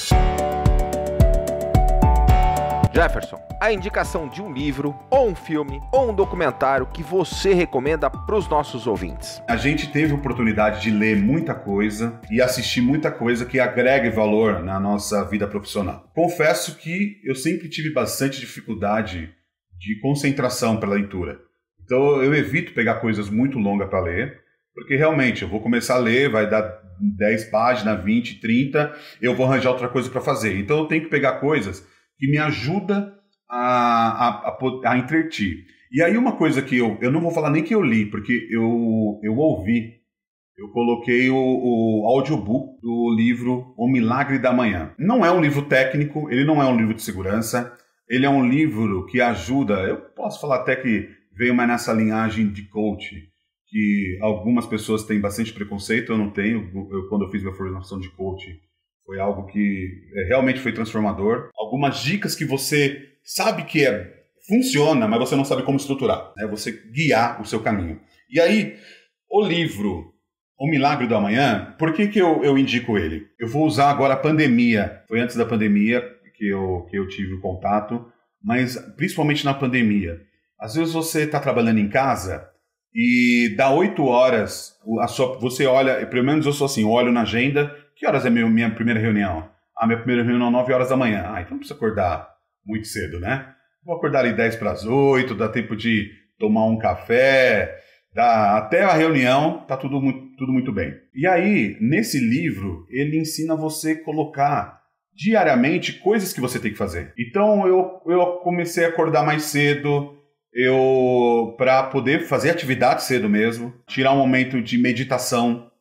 Jefferson, a indicação de um livro, ou um filme, ou um documentário que você recomenda para os nossos ouvintes. A gente teve a oportunidade de ler muita coisa e assistir muita coisa que agregue valor na nossa vida profissional. Confesso que eu sempre tive bastante dificuldade de concentração pela leitura. Então eu evito pegar coisas muito longas para ler, porque realmente eu vou começar a ler, vai dar 10 páginas, 20, 30, eu vou arranjar outra coisa para fazer. Então eu tenho que pegar coisas que me ajuda a entreter. E aí uma coisa que eu não vou falar nem que eu li, porque eu ouvi, eu coloquei o audiobook do livro O Milagre da Manhã. Não é um livro técnico, ele não é um livro de segurança, ele é um livro que ajuda, eu posso falar até que veio mais nessa linhagem de coach, que algumas pessoas têm bastante preconceito, eu não tenho. Quando eu fiz minha formação de coaching, foi algo que realmente foi transformador. Algumas dicas que você sabe que funciona, mas você não sabe como estruturar, né? Você guiar o seu caminho. E aí, o livro O Milagre do Amanhã, por que eu indico ele? Eu vou usar agora a pandemia. Foi antes da pandemia que eu tive o contato, mas principalmente na pandemia. Às vezes você está trabalhando em casa e dá 8 horas, você olha, pelo menos eu sou assim, eu olho na agenda, que horas é minha primeira reunião? Minha primeira reunião é 9 horas da manhã. Então não precisa acordar muito cedo, né? Vou acordar ali 10 para as 8, dá tempo de tomar um café, até a reunião, tá tudo muito bem. E aí, nesse livro, ele ensina você a colocar diariamente coisas que você tem que fazer. Então, eu comecei a acordar mais cedo, para poder fazer atividade cedo mesmo, tirar um momento de meditação.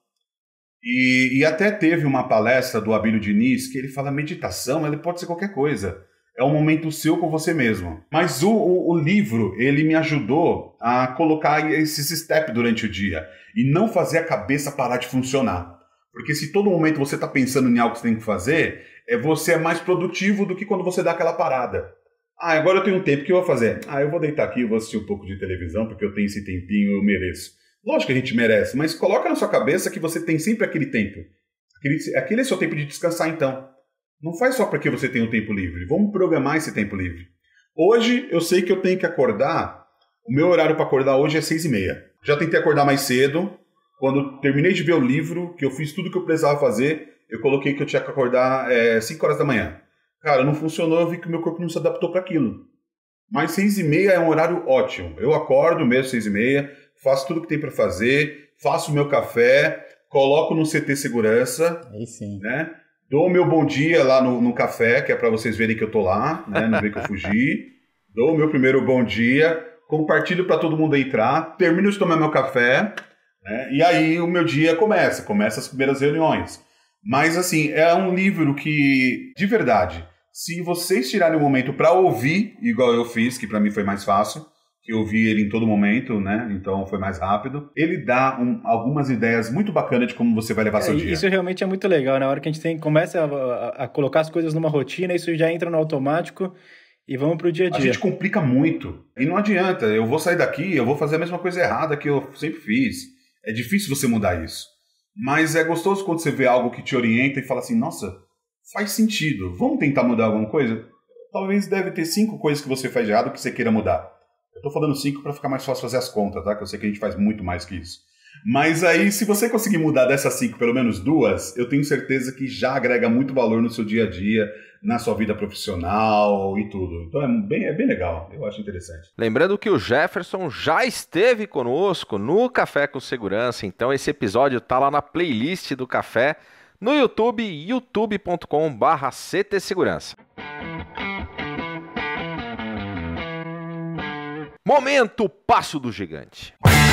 E até teve uma palestra do Abílio Diniz que ele fala: meditação, ele pode ser qualquer coisa. É um momento seu com você mesmo. Mas o livro, ele me ajudou a colocar esses steps durante o dia e não fazer a cabeça parar de funcionar. Porque se todo momento você está pensando em algo que você tem que fazer, você é mais produtivo do que quando você dá aquela parada. Agora eu tenho um tempo, o que eu vou fazer? Eu vou deitar aqui, eu vou assistir um pouco de televisão, porque eu tenho esse tempinho, eu mereço. Lógico que a gente merece, mas coloca na sua cabeça que você tem sempre aquele tempo. Aquele é seu tempo de descansar, então. Não faz só porque você tem um tempo livre. Vamos programar esse tempo livre. Hoje, eu sei que eu tenho que acordar. O meu horário para acordar hoje é 6h30. Já tentei acordar mais cedo. Quando terminei de ver o livro, que eu fiz tudo que eu precisava fazer, eu coloquei que eu tinha que acordar 5 horas da manhã. Cara, não funcionou, eu vi que o meu corpo não se adaptou para aquilo. Mas 6h30 é um horário ótimo. Eu acordo mesmo 6h30, faço tudo que tem para fazer, faço o meu café, coloco no CT Segurança. Aí sim. Né? Dou o meu bom dia lá no café, que é para vocês verem que eu tô lá, né? Não ver que eu fugi. Dou o meu primeiro bom dia, compartilho para todo mundo entrar, termino de tomar meu café, né? E aí o meu dia começa as primeiras reuniões. Mas assim, é um livro que, de verdade, se vocês tirarem um momento para ouvir, igual eu fiz, que para mim foi mais fácil, que eu ouvi ele em todo momento, né? Então foi mais rápido. Ele dá algumas ideias muito bacanas de como você vai levar seu dia. Isso realmente é muito legal. Na hora que a gente começa a colocar as coisas numa rotina, isso já entra no automático e vamos pro dia a dia. A gente complica muito. E não adianta. Eu vou sair daqui, eu vou fazer a mesma coisa errada que eu sempre fiz. É difícil você mudar isso. Mas é gostoso quando você vê algo que te orienta e fala assim, nossa, faz sentido. Vamos tentar mudar alguma coisa? Talvez deve ter 5 coisas que você faz de errado que você queira mudar. Eu tô falando 5 para ficar mais fácil fazer as contas, tá? Que eu sei que a gente faz muito mais que isso. Mas aí, se você conseguir mudar dessas 5, pelo menos 2, eu tenho certeza que já agrega muito valor no seu dia a dia, na sua vida profissional e tudo. Então é bem legal, eu acho interessante. Lembrando que o Jefferson já esteve conosco no Café com Segurança, então esse episódio tá lá na playlist do Café, no YouTube, youtube.com/CT Segurança. Momento Passo do Gigante.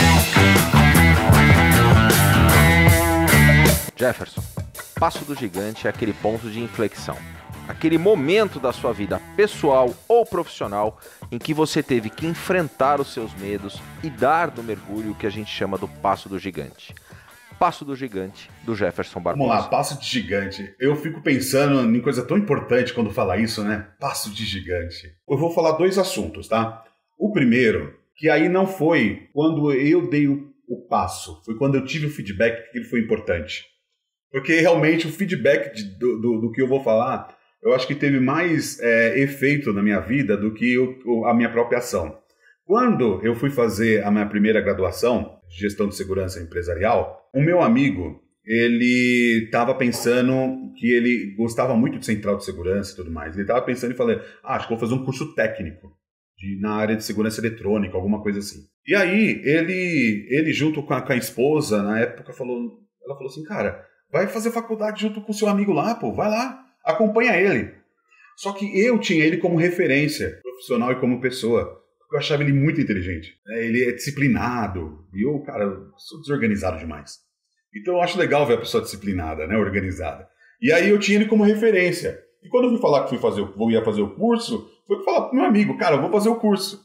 Jefferson, Passo do Gigante é aquele ponto de inflexão. Aquele momento da sua vida pessoal ou profissional em que você teve que enfrentar os seus medos e dar do mergulho que a gente chama do Passo do Gigante. Passo do Gigante, do Jefferson Barbosa. Vamos lá, Passo de Gigante. Eu fico pensando em coisa tão importante quando fala isso, né? Passo de Gigante. Eu vou falar 2 assuntos, tá? O primeiro, que aí não foi quando eu dei o passo, foi quando eu tive o feedback que ele foi importante. Porque realmente o feedback do que eu vou falar, eu acho que teve mais efeito na minha vida do que a minha própria ação. Quando eu fui fazer a minha primeira graduação de Gestão de Segurança Empresarial, o meu amigo, ele estava pensando que ele gostava muito de central de segurança e tudo mais. Ele estava pensando em falar, acho que vou fazer um curso técnico na área de segurança eletrônica, alguma coisa assim. E aí, ele junto com a esposa, na época, ela falou assim, cara, vai fazer faculdade junto com o seu amigo lá, pô, vai lá, acompanha ele. Só que eu tinha ele como referência profissional e como pessoa, porque eu achava ele muito inteligente. Ele é disciplinado, e eu, cara, eu sou desorganizado demais. Então eu acho legal ver a pessoa disciplinada, né, organizada. E aí eu tinha ele como referência. E quando eu fui falar que ia fazer o curso, foi falar pro meu amigo, cara, eu vou fazer o curso.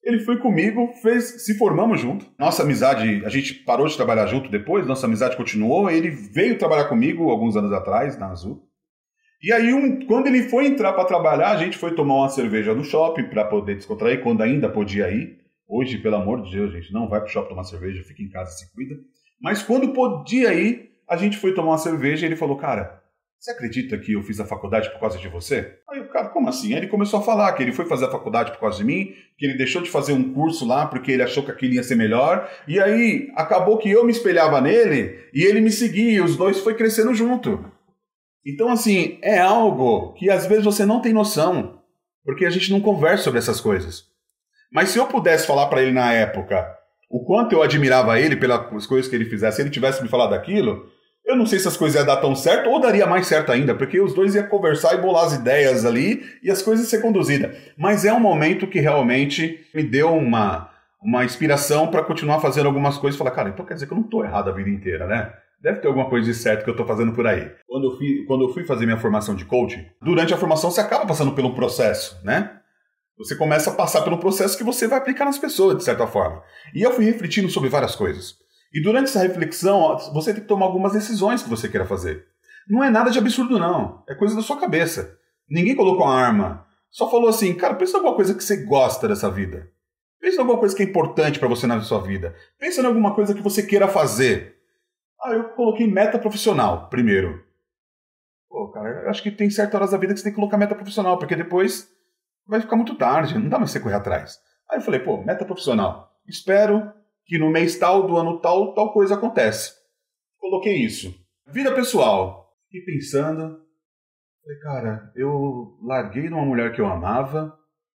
Ele foi comigo, se formamos junto. Nossa amizade, a gente parou de trabalhar junto depois, nossa amizade continuou. Ele veio trabalhar comigo alguns anos atrás, na Azul. E aí, quando ele foi entrar para trabalhar, a gente foi tomar uma cerveja no shopping para poder descontrair, quando ainda podia ir. Hoje, pelo amor de Deus, gente, não vai pro shopping tomar cerveja, fica em casa e se cuida. Mas quando podia ir, a gente foi tomar uma cerveja e ele falou, cara, você acredita que eu fiz a faculdade por causa de você? Aí o cara, como assim? Aí ele começou a falar que ele foi fazer a faculdade por causa de mim, que ele deixou de fazer um curso lá porque ele achou que aquilo ia ser melhor. E aí acabou que eu me espelhava nele e ele me seguia e os dois foi crescendo junto. Então, assim, é algo que às vezes você não tem noção, porque a gente não conversa sobre essas coisas. Mas se eu pudesse falar para ele na época o quanto eu admirava ele pelas coisas que ele fizesse, se ele tivesse me falado daquilo, eu não sei se as coisas iam dar tão certo ou daria mais certo ainda, porque os dois iam conversar e bolar as ideias ali e as coisas ser conduzidas. Mas é um momento que realmente me deu uma inspiração para continuar fazendo algumas coisas e falar, cara, então quer dizer que eu não estou errado a vida inteira, né? Deve ter alguma coisa de certo que eu estou fazendo por aí. Quando eu fui fazer minha formação de coaching, durante a formação você acaba passando pelo processo, né? Você começa a passar pelo processo que você vai aplicar nas pessoas, de certa forma. E eu fui refletindo sobre várias coisas. E durante essa reflexão, você tem que tomar algumas decisões que você queira fazer. Não é nada de absurdo, não. É coisa da sua cabeça. Ninguém colocou uma arma. Só falou assim, cara, pensa em alguma coisa que você gosta dessa vida. Pensa em alguma coisa que é importante para você na sua vida. Pensa em alguma coisa que você queira fazer. Eu coloquei meta profissional primeiro. Pô, cara, eu acho que tem certas horas da vida que você tem que colocar meta profissional, porque depois vai ficar muito tarde, não dá mais pra você correr atrás. Aí eu falei, pô, meta profissional. Espero que no mês tal, do ano tal, tal coisa acontece. Coloquei isso. Vida pessoal. Fiquei pensando. Falei, cara, eu larguei de uma mulher que eu amava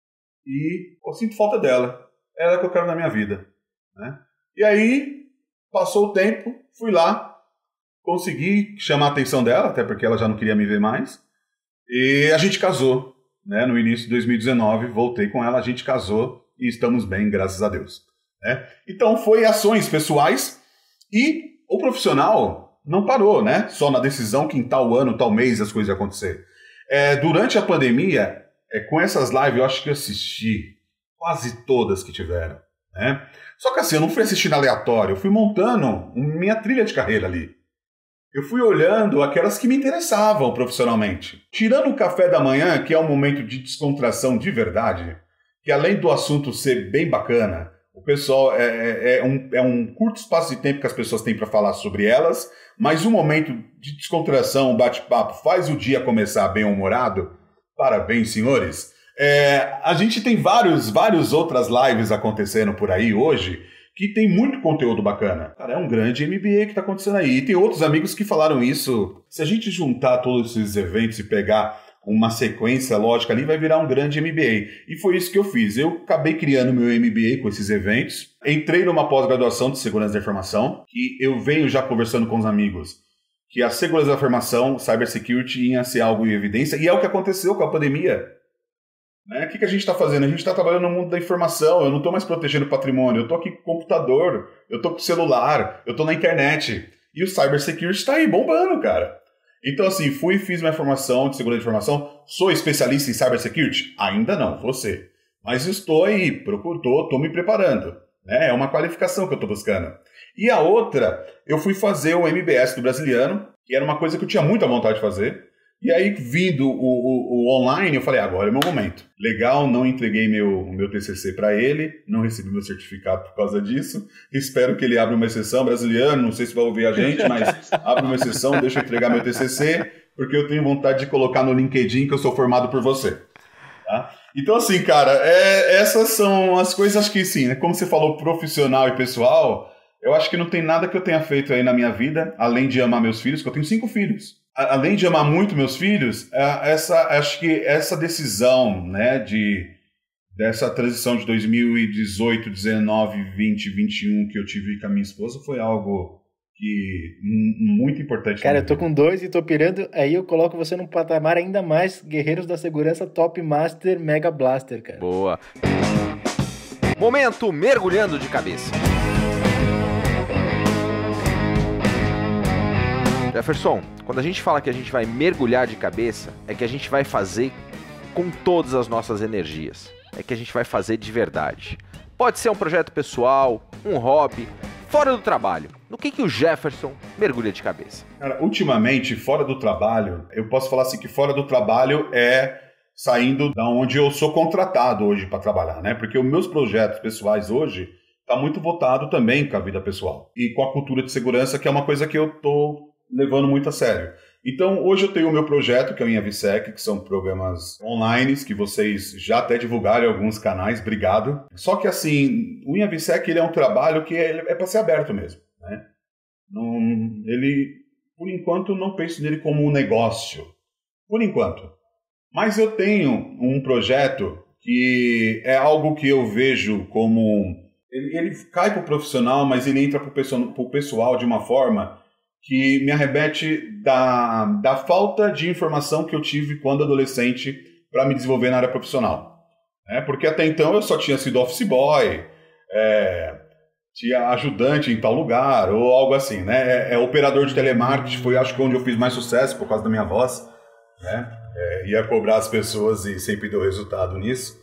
e eu sinto falta dela. É ela que eu quero na minha vida. Né? E aí, passou o tempo, fui lá, consegui chamar a atenção dela, até porque ela já não queria me ver mais. E a gente casou. Né? No início de 2019, voltei com ela, a gente casou e estamos bem, graças a Deus. Né? Então foi ações pessoais e o profissional não parou, né? Só na decisão que em tal ano, tal mês as coisas iam acontecer. Durante a pandemia, com essas lives eu acho que eu assisti quase todas que tiveram. Né? Só que assim, eu não fui assistindo aleatório, eu fui montando minha trilha de carreira ali. Eu fui olhando aquelas que me interessavam profissionalmente. Tirando o café da manhã, que é um momento de descontração de verdade, que além do assunto ser bem bacana, o pessoal é um curto espaço de tempo que as pessoas têm para falar sobre elas, mas um momento de descontração, bate-papo, faz o dia começar bem-humorado. Parabéns, senhores. A gente tem várias outras lives acontecendo por aí hoje, que tem muito conteúdo bacana. Cara, é um grande MBA que está acontecendo aí. E tem outros amigos que falaram isso. Se a gente juntar todos esses eventos e pegar uma sequência lógica ali, vai virar um grande MBA. E foi isso que eu fiz. Eu acabei criando meu MBA com esses eventos. Entrei numa pós-graduação de segurança da informação, que eu venho já conversando com os amigos, que a segurança da informação, cybersecurity, ia ser algo em evidência. E é o que aconteceu com a pandemia. Né? O que a gente está fazendo? A gente está trabalhando no mundo da informação, eu não estou mais protegendo o patrimônio, eu estou aqui com o computador, eu estou com o celular, eu estou na internet. E o cybersecurity está aí bombando, cara. Então, assim, fui e fiz minha formação de segurança de informação. Sou especialista em cybersecurity? Ainda não, você. Mas estou aí, estou me preparando. Né? É uma qualificação que eu estou buscando. E a outra, eu fui fazer o MBS do Brasiliano, que era uma coisa que eu tinha muita vontade de fazer. E aí, vindo o online, eu falei, agora é o meu momento. Legal, não entreguei meu TCC para ele, não recebi meu certificado por causa disso. Espero que ele abra uma exceção, Brasiliano, não sei se vai ouvir a gente, mas abre uma exceção, deixa eu entregar meu TCC, porque eu tenho vontade de colocar no LinkedIn que eu sou formado por você. Tá? Então, assim, cara, essas são as coisas, acho que sim, né? Como você falou, profissional e pessoal, eu acho que não tem nada que eu tenha feito aí na minha vida, além de amar meus filhos, que eu tenho 5 filhos. Além de amar muito meus filhos, acho que essa decisão, né, dessa transição de 2018, 19, 20, 21 que eu tive com a minha esposa foi algo muito importante. Cara, eu tô com 2 e tô pirando, aí eu coloco você num patamar ainda mais Guerreiros da Segurança Top Master Mega Blaster, cara. Boa. Momento mergulhando de cabeça. Jefferson, quando a gente fala que a gente vai mergulhar de cabeça, é que a gente vai fazer com todas as nossas energias. É que a gente vai fazer de verdade. Pode ser um projeto pessoal, um hobby, fora do trabalho. No que o Jefferson mergulha de cabeça? Cara, ultimamente, fora do trabalho, eu posso falar assim que fora do trabalho é saindo da onde eu sou contratado hoje para trabalhar, né? Porque os meus projetos pessoais hoje tá muito voltado também com a vida pessoal e com a cultura de segurança, que é uma coisa que eu tô levando muito a sério. Então, hoje eu tenho o meu projeto, que é o InhaVSec, que são programas online, que vocês já até divulgaram em alguns canais, obrigado. Só que, assim, o InhaVSec, ele é um trabalho que é para ser aberto mesmo, né? Ele, por enquanto, não penso nele como um negócio. Por enquanto. Mas eu tenho um projeto que é algo que eu vejo como... Ele cai para o profissional, mas ele entra para o pessoal de uma forma que me arremete da falta de informação que eu tive quando adolescente para me desenvolver na área profissional. Porque até então eu só tinha sido office boy, tinha ajudante em tal lugar, ou algo assim, né? Operador de telemarketing, foi acho que onde eu fiz mais sucesso por causa da minha voz, né? Ia cobrar as pessoas e sempre deu resultado nisso.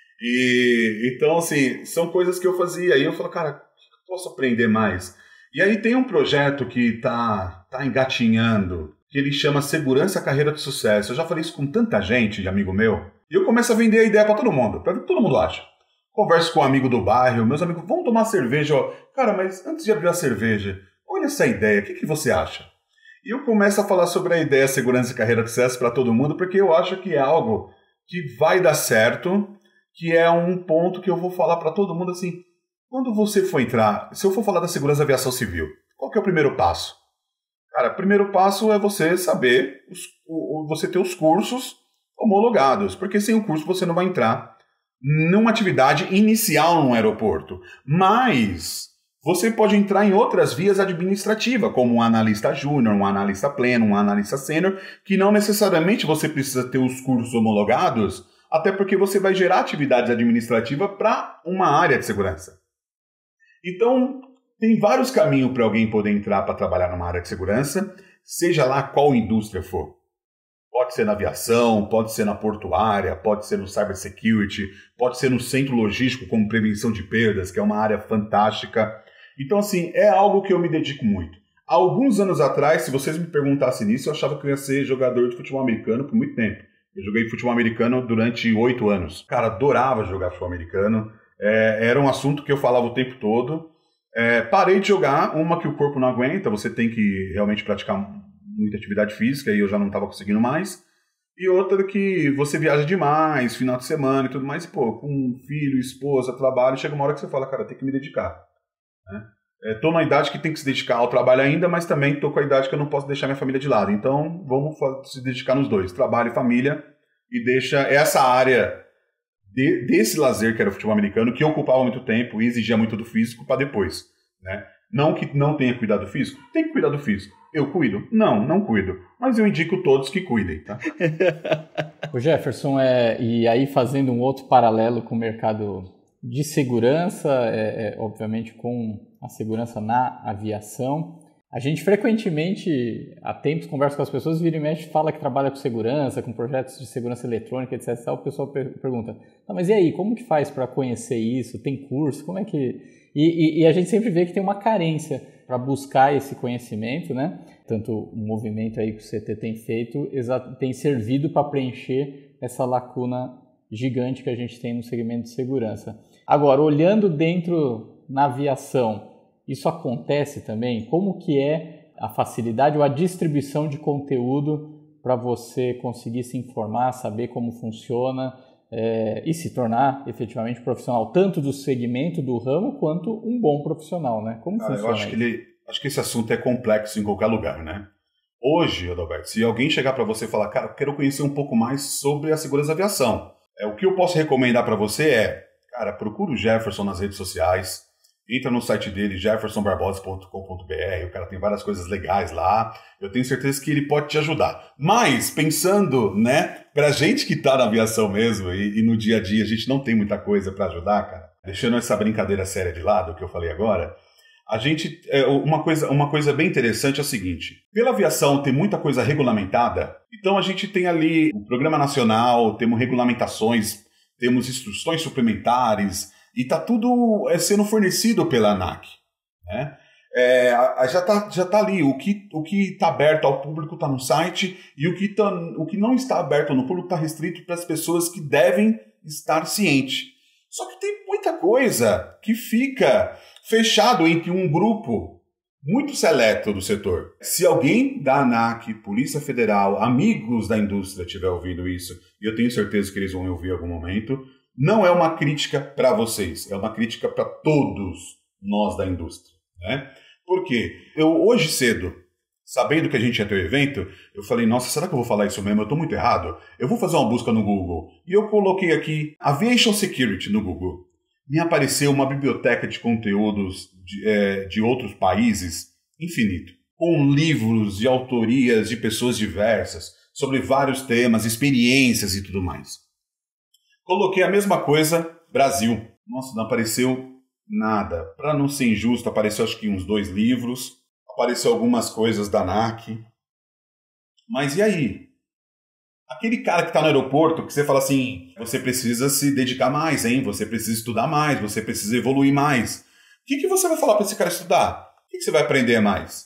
E então, assim, são coisas que eu fazia, e eu falo, cara, o que eu posso aprender mais? E aí tem um projeto que tá engatinhando, que ele chama Segurança Carreira de Sucesso. Eu já falei isso com tanta gente, de amigo meu, e eu começo a vender a ideia para todo mundo, para ver o que todo mundo acha. Converso com um amigo do bairro, meus amigos, vamos tomar cerveja, ó. Cara, mas antes de abrir a cerveja, olha essa ideia, o que você acha? E eu começo a falar sobre a ideia Segurança e Carreira de Sucesso para todo mundo, porque eu acho que é algo que vai dar certo, que é um ponto que eu vou falar para todo mundo assim, quando você for entrar, se eu for falar da segurança da aviação civil, qual que é o primeiro passo? Cara, o primeiro passo é você saber, você ter os cursos homologados, porque sem o curso você não vai entrar numa atividade inicial no aeroporto, mas você pode entrar em outras vias administrativas, como um analista júnior, um analista pleno, um analista sênior, que não necessariamente você precisa ter os cursos homologados, até porque você vai gerar atividades administrativas para uma área de segurança. Então, tem vários caminhos para alguém poder entrar para trabalhar numa área de segurança, seja lá qual indústria for. Pode ser na aviação, pode ser na portuária, pode ser no cybersecurity, pode ser no centro logístico como prevenção de perdas, que é uma área fantástica. Então, assim, é algo que eu me dedico muito. Há alguns anos atrás, se vocês me perguntassem nisso, eu achava que eu ia ser jogador de futebol americano por muito tempo. Eu joguei futebol americano durante 8 anos. Cara, adorava jogar futebol americano. Era um assunto que eu falava o tempo todo. Parei de jogar, uma que o corpo não aguenta, você tem que realmente praticar muita atividade física e eu já não estava conseguindo mais. E outra que você viaja demais, final de semana e tudo mais, e pô, com filho, esposa, trabalho, chega uma hora que você fala, cara, tem que me dedicar. Tô na idade que tem que se dedicar ao trabalho ainda, mas também tô com a idade que eu não posso deixar minha família de lado. Então, vamos se dedicar nos dois, trabalho e família, e deixa essa área desse lazer que era o futebol americano, que ocupava muito tempo e exigia muito do físico, para depois, né? Não que não tenha cuidado do físico, tem que cuidar do físico. Eu cuido? Não cuido. Mas eu indico todos que cuidem, tá? O Jefferson, e aí fazendo um outro paralelo com o mercado de segurança, obviamente com a segurança na aviação, a gente frequentemente, há tempos, conversa com as pessoas, vira e mexe, fala que trabalha com segurança, com projetos de segurança eletrônica, etc. O pessoal pergunta, mas e aí, como que faz para conhecer isso? Tem curso? Como é que... E a gente sempre vê que tem uma carência para buscar esse conhecimento, né? Tanto o movimento aí que o CT tem feito tem servido para preencher essa lacuna gigante que a gente tem no segmento de segurança. Agora, olhando dentro na aviação, isso acontece também? Como que é a facilidade ou a distribuição de conteúdo para você conseguir se informar, saber como funciona e se tornar efetivamente profissional, tanto do segmento, do ramo, quanto um bom profissional, né? Como funciona eu acho que esse assunto é complexo em qualquer lugar, né? Hoje, Adalberto, se alguém chegar para você e falar, cara, eu quero conhecer um pouco mais sobre a segurança da aviação, o que eu posso recomendar para você cara, procura o Jefferson nas redes sociais, entra no site dele, jeffersonbarbosa.com.br, o cara tem várias coisas legais lá, eu tenho certeza que ele pode te ajudar. Mas, pensando, né, pra gente que tá na aviação mesmo, e no dia a dia a gente não tem muita coisa para ajudar, cara, deixando essa brincadeira séria de lado, que eu falei agora, a gente, uma coisa bem interessante é o seguinte, pela aviação tem muita coisa regulamentada, então a gente tem ali o Programa Nacional, temos regulamentações, temos instruções suplementares, e está tudo sendo fornecido pela ANAC, né? Já tá ali, o que está aberto ao público está no site, e o que não está aberto no público está restrito para as pessoas que devem estar cientes. Só que tem muita coisa que fica fechado entre um grupo muito seleto do setor. Se alguém da ANAC, Polícia Federal, amigos da indústria estiver ouvindo isso, e eu tenho certeza que eles vão me ouvir em algum momento, não é uma crítica para vocês, é uma crítica para todos nós da indústria, né? Porque hoje cedo, sabendo que a gente ia ter o evento, eu falei, nossa, será que eu vou falar isso mesmo? Eu estou muito errado? Eu vou fazer uma busca no Google. E eu coloquei aqui Aviation Security no Google. Me apareceu uma biblioteca de conteúdos de outros países infinito, com livros de autorias de pessoas diversas, sobre vários temas, experiências e tudo mais. Coloquei a mesma coisa, Brasil. Nossa, não apareceu nada. Para não ser injusto, apareceu acho que uns 2 livros, apareceu algumas coisas da ANAC. Mas e aí? Aquele cara que está no aeroporto, que você fala assim, você precisa se dedicar mais, hein? Você precisa estudar mais, você precisa evoluir mais. O que você vai falar para esse cara estudar? O que você vai aprender mais?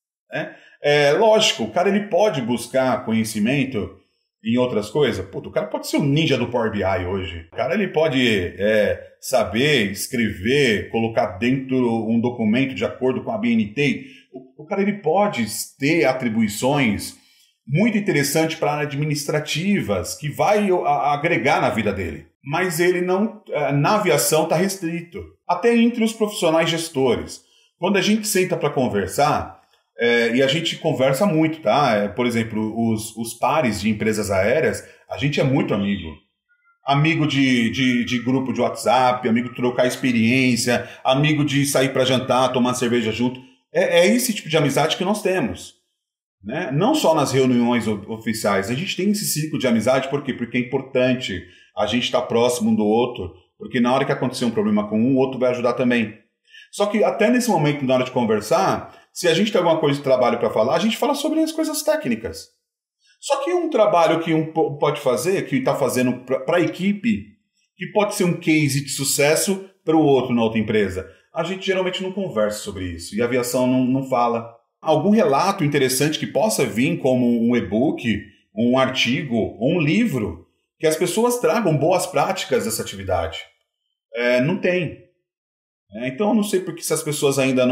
Lógico, o cara ele pode buscar conhecimento em outras coisas. Puta, o cara pode ser um ninja do Power BI hoje. O cara ele pode saber escrever, colocar dentro um documento de acordo com a BNT. O cara ele pode ter atribuições muito interessantes para áreas administrativas que vai agregar na vida dele. Mas ele não, na aviação está restrito. Até entre os profissionais gestores. Quando a gente senta para conversar, e a gente conversa muito, tá? Por exemplo, os pares de empresas aéreas, a gente é muito amigo. Amigo de grupo de WhatsApp, amigo de trocar experiência, amigo de sair para jantar, tomar cerveja junto. É esse tipo de amizade que nós temos, né? Não só nas reuniões oficiais, a gente tem esse ciclo de amizade, por quê? Porque é importante a gente estar próximo um do outro, porque na hora que acontecer um problema com um, o outro vai ajudar também. Só que até nesse momento, na hora de conversar, se a gente tem alguma coisa de trabalho para falar, a gente fala sobre as coisas técnicas. Só que um trabalho que um pode fazer, que está fazendo para a equipe, que pode ser um case de sucesso para o outro na outra empresa, a gente geralmente não conversa sobre isso, e a aviação não fala. Algum relato interessante que possa vir como um e-book, um artigo ou um livro, que as pessoas tragam boas práticas dessa atividade. Não tem. Então eu não sei porque essas pessoas ainda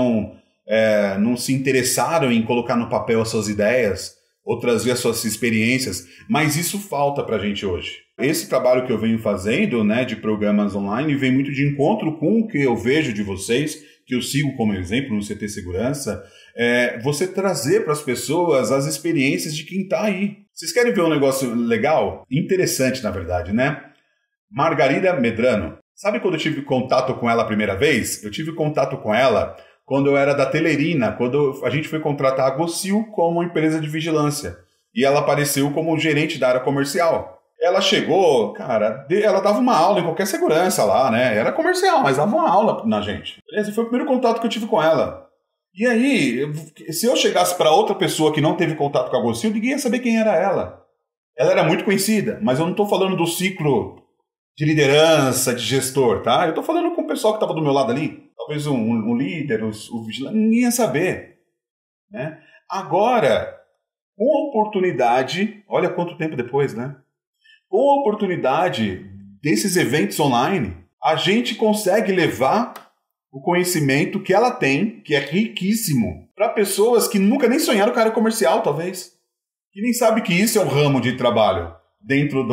não se interessaram em colocar no papel as suas ideias ou trazer as suas experiências, mas isso falta para a gente hoje. Esse trabalho que eu venho fazendo, né, de programas online, vem muito de encontro com o que eu vejo de vocês, que eu sigo como exemplo no CT Segurança, você trazer para as pessoas as experiências de quem está aí. Vocês querem ver um negócio legal? Interessante, na verdade, né? Margarida Medrano. Sabe quando eu tive contato com ela a primeira vez? Eu tive contato com ela quando eu era da Telerina, quando a gente foi contratar a Gocil como empresa de vigilância. E ela apareceu como gerente da área comercial. Ela chegou, cara, ela dava uma aula em qualquer segurança lá, né? Era comercial, mas dava uma aula na gente. Esse foi o primeiro contato que eu tive com ela. E aí, se eu chegasse para outra pessoa que não teve contato com a Gocil, ninguém ia saber quem era ela. Ela era muito conhecida, mas eu não estou falando do ciclo de liderança, de gestor, tá? Eu estou falando com o pessoal que estava do meu lado ali. Talvez um líder, o vigilante, ninguém ia saber, né? Agora, com a oportunidade, olha quanto tempo depois, né? Com a oportunidade desses eventos online, a gente consegue levar o conhecimento que ela tem, que é riquíssimo, para pessoas que nunca nem sonharam com a área comercial, talvez. Que nem sabe que isso é um ramo de trabalho dentro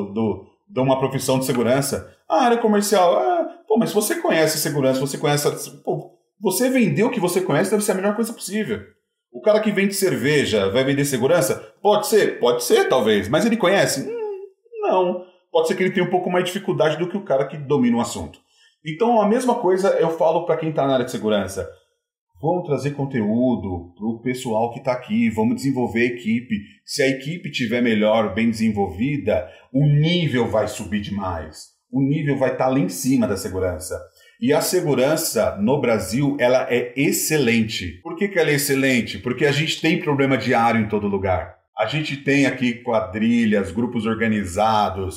de uma profissão de segurança. A área comercial, mas se você conhece segurança, você conhece... você vender o que você conhece deve ser a melhor coisa possível. O cara que vende cerveja vai vender segurança? Pode ser talvez, mas ele conhece? Não. Pode ser que ele tenha um pouco mais de dificuldade do que o cara que domina o assunto. Então, a mesma coisa eu falo para quem está na área de segurança. Vamos trazer conteúdo para o pessoal que está aqui, vamos desenvolver a equipe. Se a equipe estiver melhor, bem desenvolvida, o nível vai subir demais. O nível vai estar lá em cima da segurança. E a segurança no Brasil, ela é excelente. Por que ela é excelente? Porque a gente tem problema diário em todo lugar. A gente tem aqui quadrilhas, grupos organizados,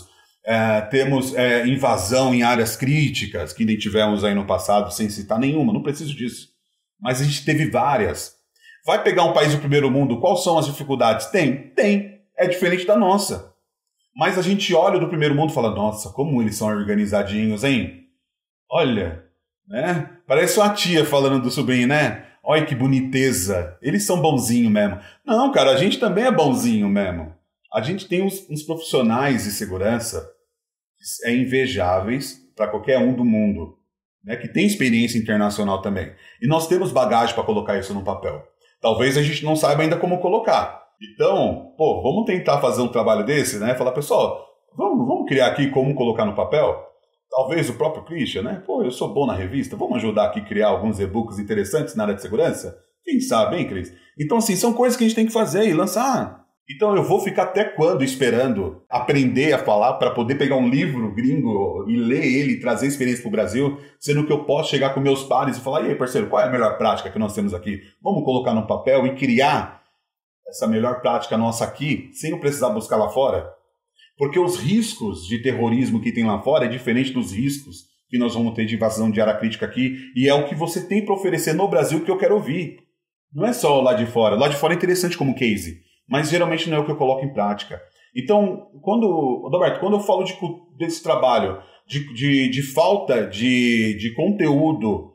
temos invasão em áreas críticas, que nem tivemos aí no passado, sem citar nenhuma, não preciso disso. Mas a gente teve várias. Vai pegar um país do primeiro mundo, quais são as dificuldades? Tem. É diferente da nossa. Mas a gente olha do primeiro mundo e fala, nossa, como eles são organizadinhos, hein? Olha, né? Parece uma tia falando do sobrinho, né? Olha que boniteza. Eles são bonzinhos mesmo. Não, cara, a gente também é bonzinho mesmo. A gente tem uns profissionais de segurança invejáveis para qualquer um do mundo, né, que tem experiência internacional também. E nós temos bagagem para colocar isso no papel. Talvez a gente não saiba ainda como colocar. Então, vamos tentar fazer um trabalho desse, né? Falar, pessoal, vamos criar aqui como colocar no papel? Talvez o próprio Christian, né? Eu sou bom na revista, vamos ajudar aqui a criar alguns e-books interessantes na área de segurança? Quem sabe, hein, Cris? Então, assim, são coisas que a gente tem que fazer e lançar. Então eu vou ficar até quando esperando aprender a falar para poder pegar um livro gringo e ler ele e trazer experiência para o Brasil, sendo que eu posso chegar com meus pares e falar, e aí, parceiro, qual é a melhor prática que nós temos aqui? Vamos colocar no papel e criar essa melhor prática nossa aqui, sem eu precisar buscar lá fora? Porque os riscos de terrorismo que tem lá fora é diferente dos riscos que nós vamos ter de invasão de área crítica aqui, e é o que você tem para oferecer no Brasil que eu quero ouvir. Não é só lá de fora. Lá de fora é interessante como case, mas geralmente não é o que eu coloco em prática. Então, Roberto, quando eu falo desse trabalho, de falta de conteúdo,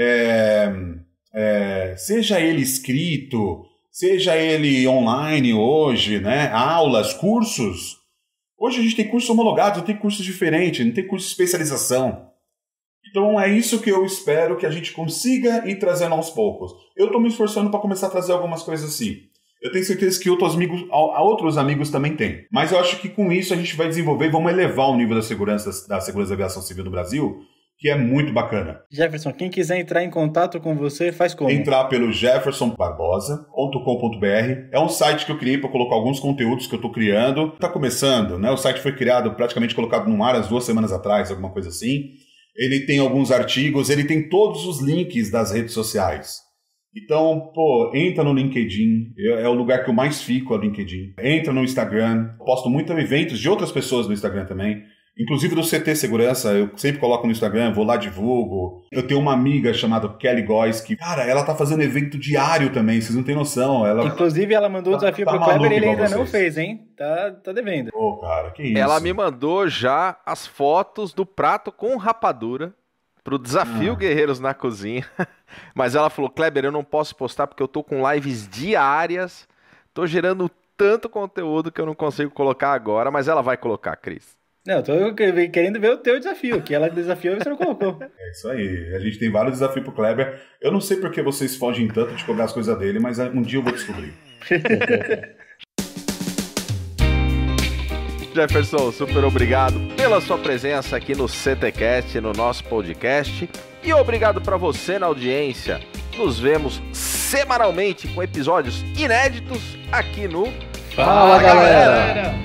seja ele escrito, seja ele online hoje, né, aulas, cursos. Hoje a gente tem cursos homologados, não tem cursos diferentes, não tem curso de especialização. Então é isso que eu espero que a gente consiga ir trazendo aos poucos. Eu estou me esforçando para começar a trazer algumas coisas assim. Eu tenho certeza que outros amigos também têm. Mas eu acho que com isso a gente vai desenvolver e vamos elevar o nível da segurança da aviação civil no Brasil, que é muito bacana. Jefferson, quem quiser entrar em contato com você, faz como? Entrar pelo jeffersonbarbosa.com.br. É um site que eu criei para colocar alguns conteúdos que eu estou criando. Está começando, né? O site foi criado, praticamente colocado no ar 2 semanas atrás, alguma coisa assim. Ele tem alguns artigos, ele tem todos os links das redes sociais. Então, entra no LinkedIn, é o lugar que eu mais fico, é o LinkedIn. Entra no Instagram, posto muitos eventos de outras pessoas no Instagram também. Inclusive do CT Segurança, eu sempre coloco no Instagram, vou lá, divulgo. Eu tenho uma amiga chamada Kelly Góes, que, cara, ela tá fazendo evento diário também, vocês não têm noção. Inclusive, ela mandou o desafio pro Kleber e ele ainda não fez, hein? Tá devendo. Cara, que isso. Ela me mandou já as fotos do prato com rapadura pro desafio Guerreiros na Cozinha. Mas ela falou, Kleber, eu não posso postar porque eu tô com lives diárias, tô gerando tanto conteúdo que eu não consigo colocar agora, mas ela vai colocar, Cris. Não, eu tô querendo ver o teu desafio, que ela desafiou e você não colocou. É isso aí, a gente tem vários desafios pro Kleber. Eu não sei por que vocês fogem tanto de cobrar as coisas dele, mas um dia eu vou descobrir. Jefferson, super obrigado pela sua presença aqui no CTCast, no nosso podcast. E obrigado para você na audiência. Nos vemos semanalmente com episódios inéditos aqui no Fala, galera!